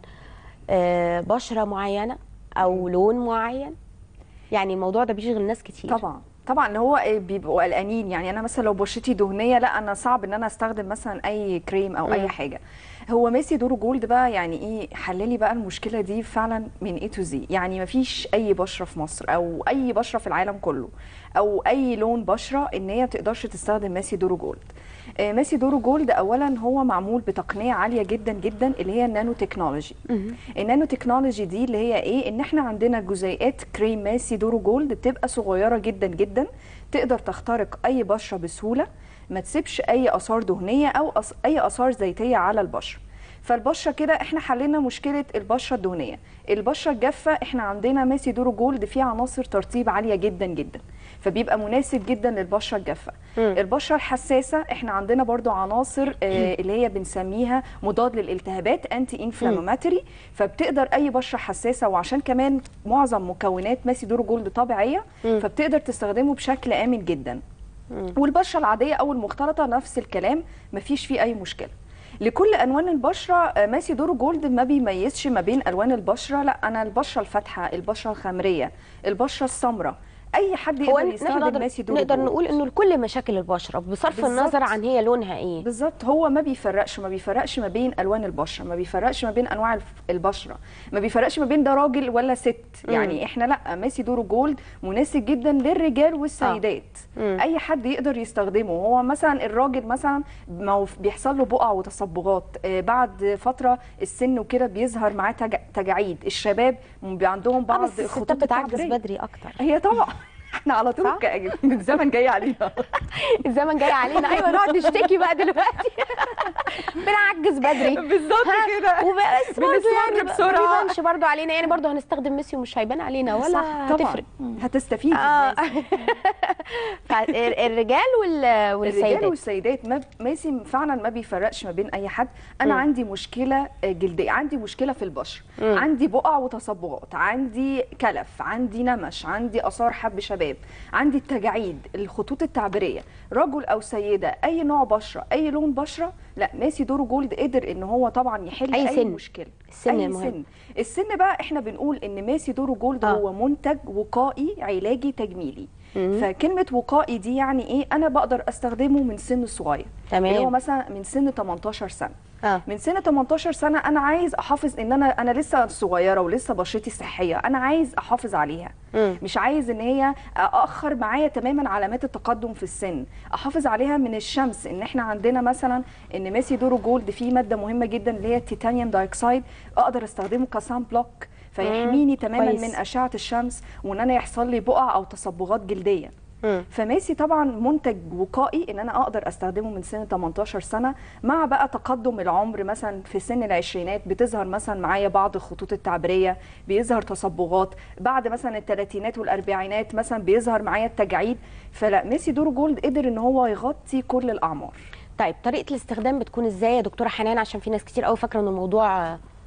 بشره معينه او لون معين؟ يعني الموضوع ده بيشغل ناس كتير. طبعا طبعا هو بيبقوا قلقانين، يعني انا مثلا لو بشرتي دهنيه لا انا صعب ان انا استخدم مثلا اي كريم او م. اي حاجه. هو ماسي دورو جولد بقى يعني ايه حللي بقى المشكله دي فعلا من اي تو زي، يعني مفيش اي بشره في مصر او اي بشره في العالم كله او اي لون بشره ان هي تقدرش تستخدم ماسي دورو جولد. آه ماسي دورو جولد اولا هو معمول بتقنيه عاليه جدا جدا اللي هي النانو تكنولوجي. النانو تكنولوجي دي اللي هي ايه؟ ان احنا عندنا جزيئات كريم ماسي دورو جولد بتبقى صغيره جدا جدا، تقدر تخترق اي بشره بسهوله، ما تسيبش اي اثار دهنيه او أص... اي اثار زيتيه على البشره. فالبشره كده احنا حلينا مشكله البشره الدهنيه. البشره الجافه احنا عندنا ماسي دورو جولد فيه عناصر ترطيب عاليه جدا جدا، فبيبقى مناسب جدا للبشره الجافه. البشره الحساسه احنا عندنا برضو عناصر آه اللي هي بنسميها مضاد للالتهابات انتي انفلاماتوري، فبتقدر اي بشره حساسه، وعشان كمان معظم مكونات ماسي دورو جولد طبيعيه فبتقدر تستخدمه بشكل امن جدا. والبشره العاديه او المختلطه نفس الكلام، مفيش فيه اي مشكله. لكل الوان البشره ماسي دورو جولد ما بيميزش ما بين الوان البشره، لا انا البشره الفاتحه، البشره الخمريه، البشره السمراء، اي حد يقدر يستخدم ماسي دورو نقدر جولد. نقول انه لكل مشاكل البشره بصرف بالزبط. النظر عن هي لونها ايه بالظبط. هو ما بيفرقش ما بيفرقش ما بين الوان البشره، ما بيفرقش ما بين انواع البشره، ما بيفرقش ما بين ده راجل ولا ست. مم. يعني احنا لا ماسي دورو جولد مناسب جدا للرجال والسيدات. آه. اي حد يقدر يستخدمه. هو مثلا الراجل مثلا ما بيحصل له بقع وتصبغات، آه بعد فتره السن وكده بيظهر معاه تجاعيد، الشباب عندهم بعض آه خطوط بتعجز بدري اكتر. هي طبعا احنا على طول الزمن جاي علينا. الزمن جاي علينا، ايوه نقعد نشتكي بقى دلوقتي. بنعجز بدري بالظبط كده، وبس برضه يعني بسرعه ما بيبانش برضه علينا، يعني برضه هنستخدم ميسي ومش هيبان علينا ولا هتفرق، هتستفيد. آه. الرجال والسيدات الرجال والسيدات ميسي فعلا ما بيفرقش ما بين اي حد. انا م. عندي مشكله جلديه، عندي مشكله في البشره، عندي بقع وتصبغات، عندي كلف، عندي نمش، عندي اثار حب شباب، عندي التجاعيد، الخطوط التعبيريه، رجل او سيده، اي نوع بشره، اي لون بشره، لا ماسي دورو جولد قدر ان هو طبعا يحل اي, أي سن. مشكله. السن اي المهم. سن. السن بقى احنا بنقول ان ماسي دورو جولد آه. هو منتج وقائي علاجي تجميلي. مم. فكلمه وقائي دي يعني ايه؟ انا بقدر استخدمه من سن صغير، تمام، اللي هو مثلا من سن تمنتاشر سنه. آه. من سن تمنتاشر سنه انا عايز احافظ ان انا انا لسه صغيره ولسه بشرتي صحيه، انا عايز احافظ عليها. مم. مش عايز ان هي اخر معايا تماما علامات التقدم في السن، احافظ عليها من الشمس. ان احنا عندنا مثلا ان ماسي دورو جولد فيه ماده مهمه جدا اللي هي التيتانيوم دايوكسيد، اقدر استخدمه كسان بلوك فيحميني تماما كويس. من اشعه الشمس وان انا يحصل لي بقع او تصبغات جلديه. مم. فماسي طبعا منتج وقائي ان انا اقدر استخدمه من سن تمنتاشر سنه. مع بقى تقدم العمر مثلا في سن العشرينات بتظهر مثلا معايا بعض الخطوط التعبيريه، بيظهر تصبغات، بعد مثلا الثلاثينات والاربعينات مثلا بيظهر معايا التجاعيد. فلا ماسي دورو جولد قدر ان هو يغطي كل الاعمار. طيب طريقه الاستخدام بتكون ازاي يا دكتوره حنان؟ عشان في ناس كتير قوي فاكره ان الموضوع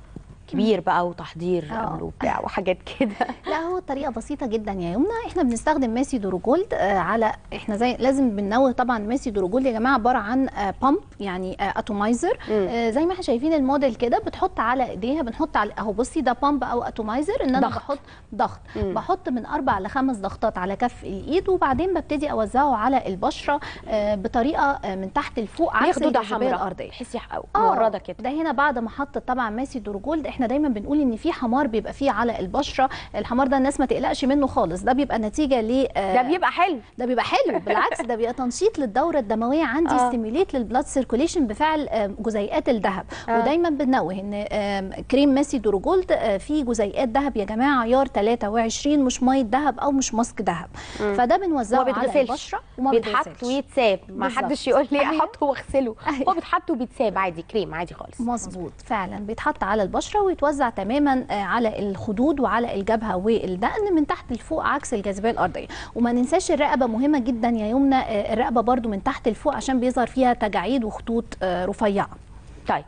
كبير بقى وتحضير قبل وبتاع وحاجات كده. لا هو الطريقه بسيطه جدا يا يمنى. احنا بنستخدم ماسي دوروجولد آه على احنا زي لازم بننوه طبعا. ماسي دوروجولد يا جماعه عباره عن آه بامب يعني آه اتومايزر. آه زي ما احنا شايفين الموديل كده، بتحط على ايديها، بنحط على اهو بصي ده بامب او اتومايزر ان انا ضغط. بحط ضغط مم. بحط من اربع لخمس ضغطات على كف الايد، وبعدين ببتدي اوزعه على البشره آه بطريقه آه من تحت لفوق عكس الجاذبيه الارضيه. تحسي مورده كده. ده هنا بعد ما حطت طبعا ماسي دوروجولد. احنا دايما بنقول ان في حمار بيبقى فيه على البشره، الحمار ده الناس ما تقلقش منه خالص، ده بيبقى نتيجه ل ده بيبقى حلو ده بيبقى حلو بالعكس ده بيبقى تنشيط للدوره الدمويه عندي، آه. ستيميليت للبلاد سيركوليشن بفعل جزيئات الذهب. آه. ودايما بنوه ان كريم ماسي دوروجولد فيه جزيئات ذهب يا جماعه عيار ثلاثة وعشرين، مش ميه ذهب او مش ماسك ذهب. فده بنوزعه على البشره وما بيتحط ويتساب، ما حدش يقول لي احطه واغسله، هو بيتحط وبيتساب عادي كريم عادي خالص. مظبوط فعلا بيتحط على البشره ويتوزع تماما على الخدود وعلى الجبهه والدقن من تحت لفوق عكس الجاذبيه الارضيه. وما ننساش الرقبه مهمه جدا يا يمنى، الرقبه برضو من تحت لفوق عشان بيظهر فيها تجاعيد وخطوط رفيعه. طيب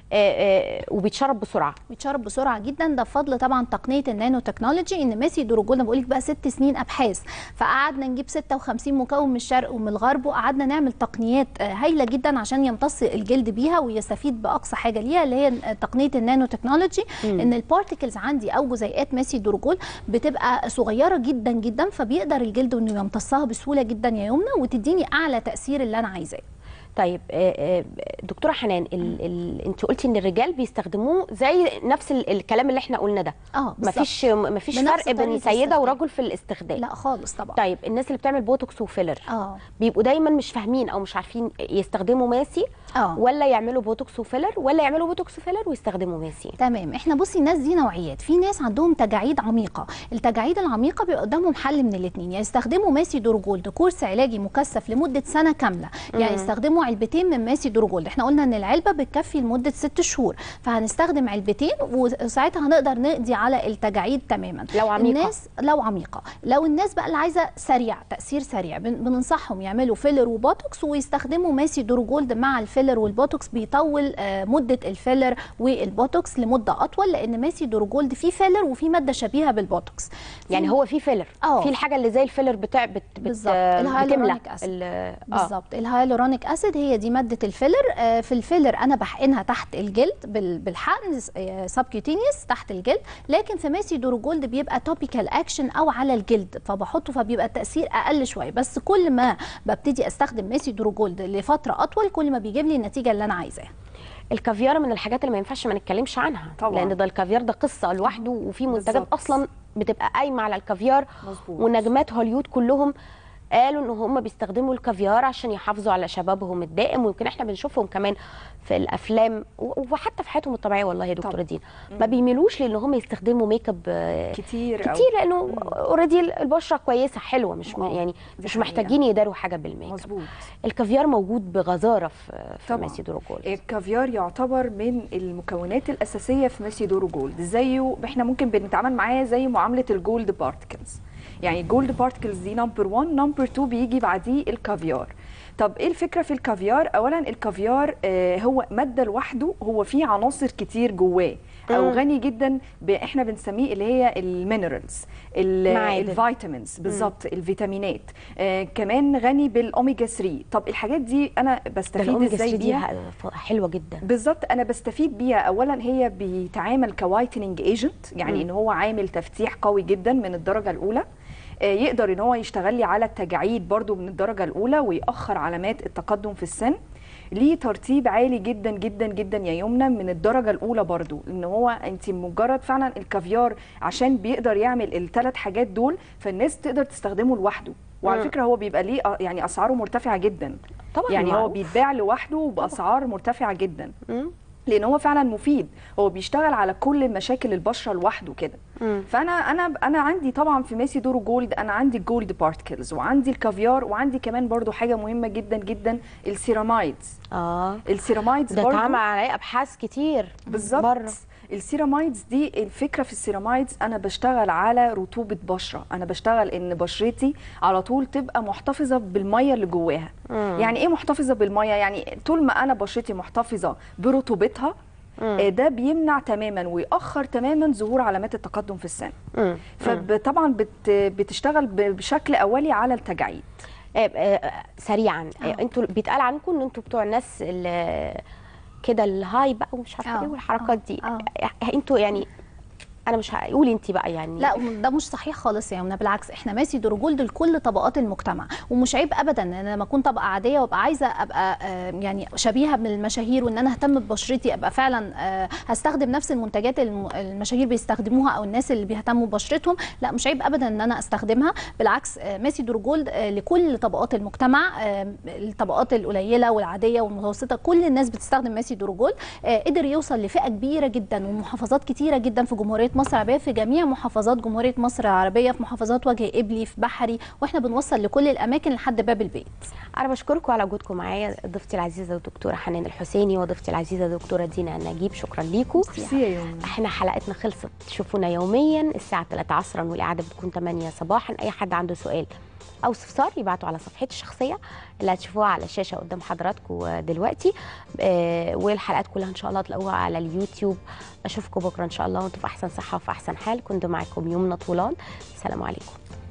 آه آه وبيتشرب بسرعه بيتشرب بسرعه جدا، ده بفضل طبعا تقنيه النانو تكنولوجي. ان ماسي دوروجولد بقول لك بقى ست سنين ابحاث، فقعدنا نجيب ستة وخمسين مكون من الشرق ومن الغرب، وقعدنا نعمل تقنيات آه هايله جدا عشان يمتص الجلد بيها ويستفيد باقصى حاجه ليها اللي هي تقنيه النانو تكنولوجي. م. ان البارتيكلز عندي او جزيئات ماسي دوروجولد بتبقى صغيره جدا جدا، فبيقدر الجلد انه يمتصها بسهوله جدا يا يمنى وتديني اعلى تاثير اللي انا عايزاه. طيب دكتوره حنان، انت قلتي ان الرجال بيستخدموه زي نفس الكلام اللي احنا قلنا ده. اه مفيش مفيش فرق بين سيده ورجل في الاستخدام؟ لا خالص طبعا. طيب الناس اللي بتعمل بوتوكس وفيلر اه بيبقوا دايما مش فاهمين او مش عارفين يستخدموا ماسي اه ولا يعملوا بوتوكس وفيلر ولا يعملوا بوتوكس وفيلر ويستخدموا ماسي؟ تمام. احنا بصي الناس دي نوعيات، في ناس عندهم تجاعيد عميقه، التجاعيد العميقه بيبقى قدامهم حل من الاثنين، يا يستخدموا ماسي دوروجولد كورس علاجي مكثف لمده سنه كامله، يا يعني يستخدموا علبتين من ماسي دوروجولد. احنا قلنا ان العلبه بتكفي لمده ست شهور، فهنستخدم علبتين وساعتها هنقدر نقضي على التجاعيد تماما. لو عميقه الناس لو عميقه لو الناس بقى اللي عايزه سريع تاثير سريع بننصحهم يعملوا فيلر وبوتوكس ويستخدموا ماسي دوروجولد مع الفيلر والبوتوكس، بيطول مده الفيلر والبوتوكس لمده اطول، لان ماسي دوروجولد فيه فيلر وفيه ماده شبيهه بالبوتوكس. يعني هو فيه فيلر اه في الحاجه اللي زي الفيلر بتاع بت بالظبط الهايلورونيك اسيد. بالظبط الهايلورونيك اسيد هي دي ماده الفيلر. في الفيلر انا بحقنها تحت الجلد بالحقن سبكيوتينيوس تحت الجلد، لكن في ماسي دوروجولد بيبقى توبيكال اكشن او على الجلد، فبحطه فبيبقى التاثير اقل شويه. بس كل ما ببتدي استخدم ماسي دوروجولد لفتره اطول كل ما بيجيب لي النتيجه اللي انا عايزاها. الكافيار من الحاجات اللي ما ينفعش ما نتكلمش عنها طبعا، لان ده الكافيار ده قصه لوحده، وفي منتجات اصلا بتبقى قايمه على الكافيار. مظبوط. ونجمات هوليود كلهم قالوا ان هم بيستخدموا الكافيار عشان يحافظوا على شبابهم الدائم، ويمكن احنا بنشوفهم كمان في الافلام وحتى في حياتهم الطبيعيه. والله يا دكتوره دينا ما بيميلوش لان هم يستخدموا ميك اب كتير كتير أو. لانه اوريدي البشره كويسه حلوه، مش أوه. يعني مش محتاجين يداروا حاجه بالميك اب. مظبوط. الكافيار موجود بغزاره في, في ماسي دوروجولد. الكافيار يعتبر من المكونات الاساسيه في ماسي دوروجولد، زيه احنا ممكن بنتعامل معاه زي معامله الجولد بارتكلز. يعني الجولد بارتكلز دي نمبر واحد، نمبر اتنين بيجي بعديه الكافيار. طب ايه الفكره في الكافيار؟ اولا الكافيار آه هو ماده لوحده، هو فيه عناصر كتير جواه، او غني جدا احنا بنسميه اللي هي المينرالز، الفيتامينز بالظبط، الفيتامينات. آه كمان غني بالاوميجا ثلاثة. طب الحاجات دي انا بستفيد ازاي بيها؟ حلوه جدا. بالظبط انا بستفيد بيها. اولا هي بيتعامل كوايتنينج ايجنت، يعني ان هو عامل تفتيح قوي جدا من الدرجه الاولى، يقدر ان هو يشتغل لي على التجاعيد برضو من الدرجه الاولى ويأخر علامات التقدم في السن. ليه ترتيب عالي جدا جدا جدا يا يمنى من الدرجه الاولى برضو، ان هو انت مجرد فعلا الكافيار عشان بيقدر يعمل الثلاث حاجات دول، فالناس تقدر تستخدمه لوحده. وعلى فكره هو بيبقى ليه يعني اسعاره مرتفعه جدا طبعا، يعني معروف. هو بيتباع لوحده باسعار مرتفعه جدا، لان هو فعلا مفيد، هو بيشتغل على كل مشاكل البشره لوحده كده. فانا انا انا عندي طبعا في ماسي دوروجولد انا عندي الجولد بارتكلز وعندي الكافيار وعندي كمان برضو حاجه مهمه جدا جدا السيرامايدز. اه السيرامايدز ده اتعمل عليه ابحاث كتير بالظبط. السيرامايدز دي الفكره في السيرامايدز انا بشتغل على رطوبه بشره، انا بشتغل ان بشرتي على طول تبقى محتفظه بالميه اللي جواها. مم. يعني ايه محتفظه بالميه؟ يعني طول ما انا بشرتي محتفظه برطوبتها آه، ده بيمنع تماما ويأخر تماما ظهور علامات التقدم في السن. فطبعا بت بتشتغل بشكل اولي على التجاعيد. سريعا، انتوا بيتقال عنكم ان انتوا بتوع الناس اللي كده الهاي بقى ومش عارفه ايه والحركات دي، انتوا يعني انا مش هقول انت بقى يعني. لا ده مش صحيح خالص يا منى، بالعكس احنا ماسي دور جولد لكل طبقات المجتمع، ومش عيب ابدا ان انا لما اكون طبقه عاديه وابقى عايزه ابقى يعني شبيهه بالمشاهير وان انا اهتم ببشرتي، ابقى فعلا هستخدم نفس المنتجات المشاهير بيستخدموها او الناس اللي بيهتموا ببشرتهم، لا مش عيب ابدا ان انا استخدمها. بالعكس ماسي دور جولد لكل طبقات المجتمع، الطبقات القليله والعاديه والمتوسطه، كل الناس بتستخدم ماسي دور جولد. قدر يوصل لفئه كبيره جدا ومحافظات كتيره جدا في جمهوريه مصر العربيه، في جميع محافظات جمهوريه مصر العربيه، في محافظات وجه قبلي، في بحري، واحنا بنوصل لكل الاماكن لحد باب البيت. انا بشكركم على وجودكم معايا، ضيفتي العزيزه الدكتوره حنان الحسيني وضيفتي العزيزه الدكتوره دينا نجيب، شكرا ليكم. احنا حلقتنا خلصت، تشوفونا يوميا الساعه ثلاثة عصرا والاعاده بتكون ثمانية صباحا. اي حد عنده سؤال او استفسار يبعتوا على صفحتي الشخصيه اللي هتشوفوها على الشاشه قدام حضراتكم دلوقتي، آه والحلقات كلها ان شاء الله تلاقوها على اليوتيوب. اشوفكم بكره ان شاء الله وانتم في احسن صحه وفي احسن حال. كنت معاكم يمنى طولان، السلام عليكم.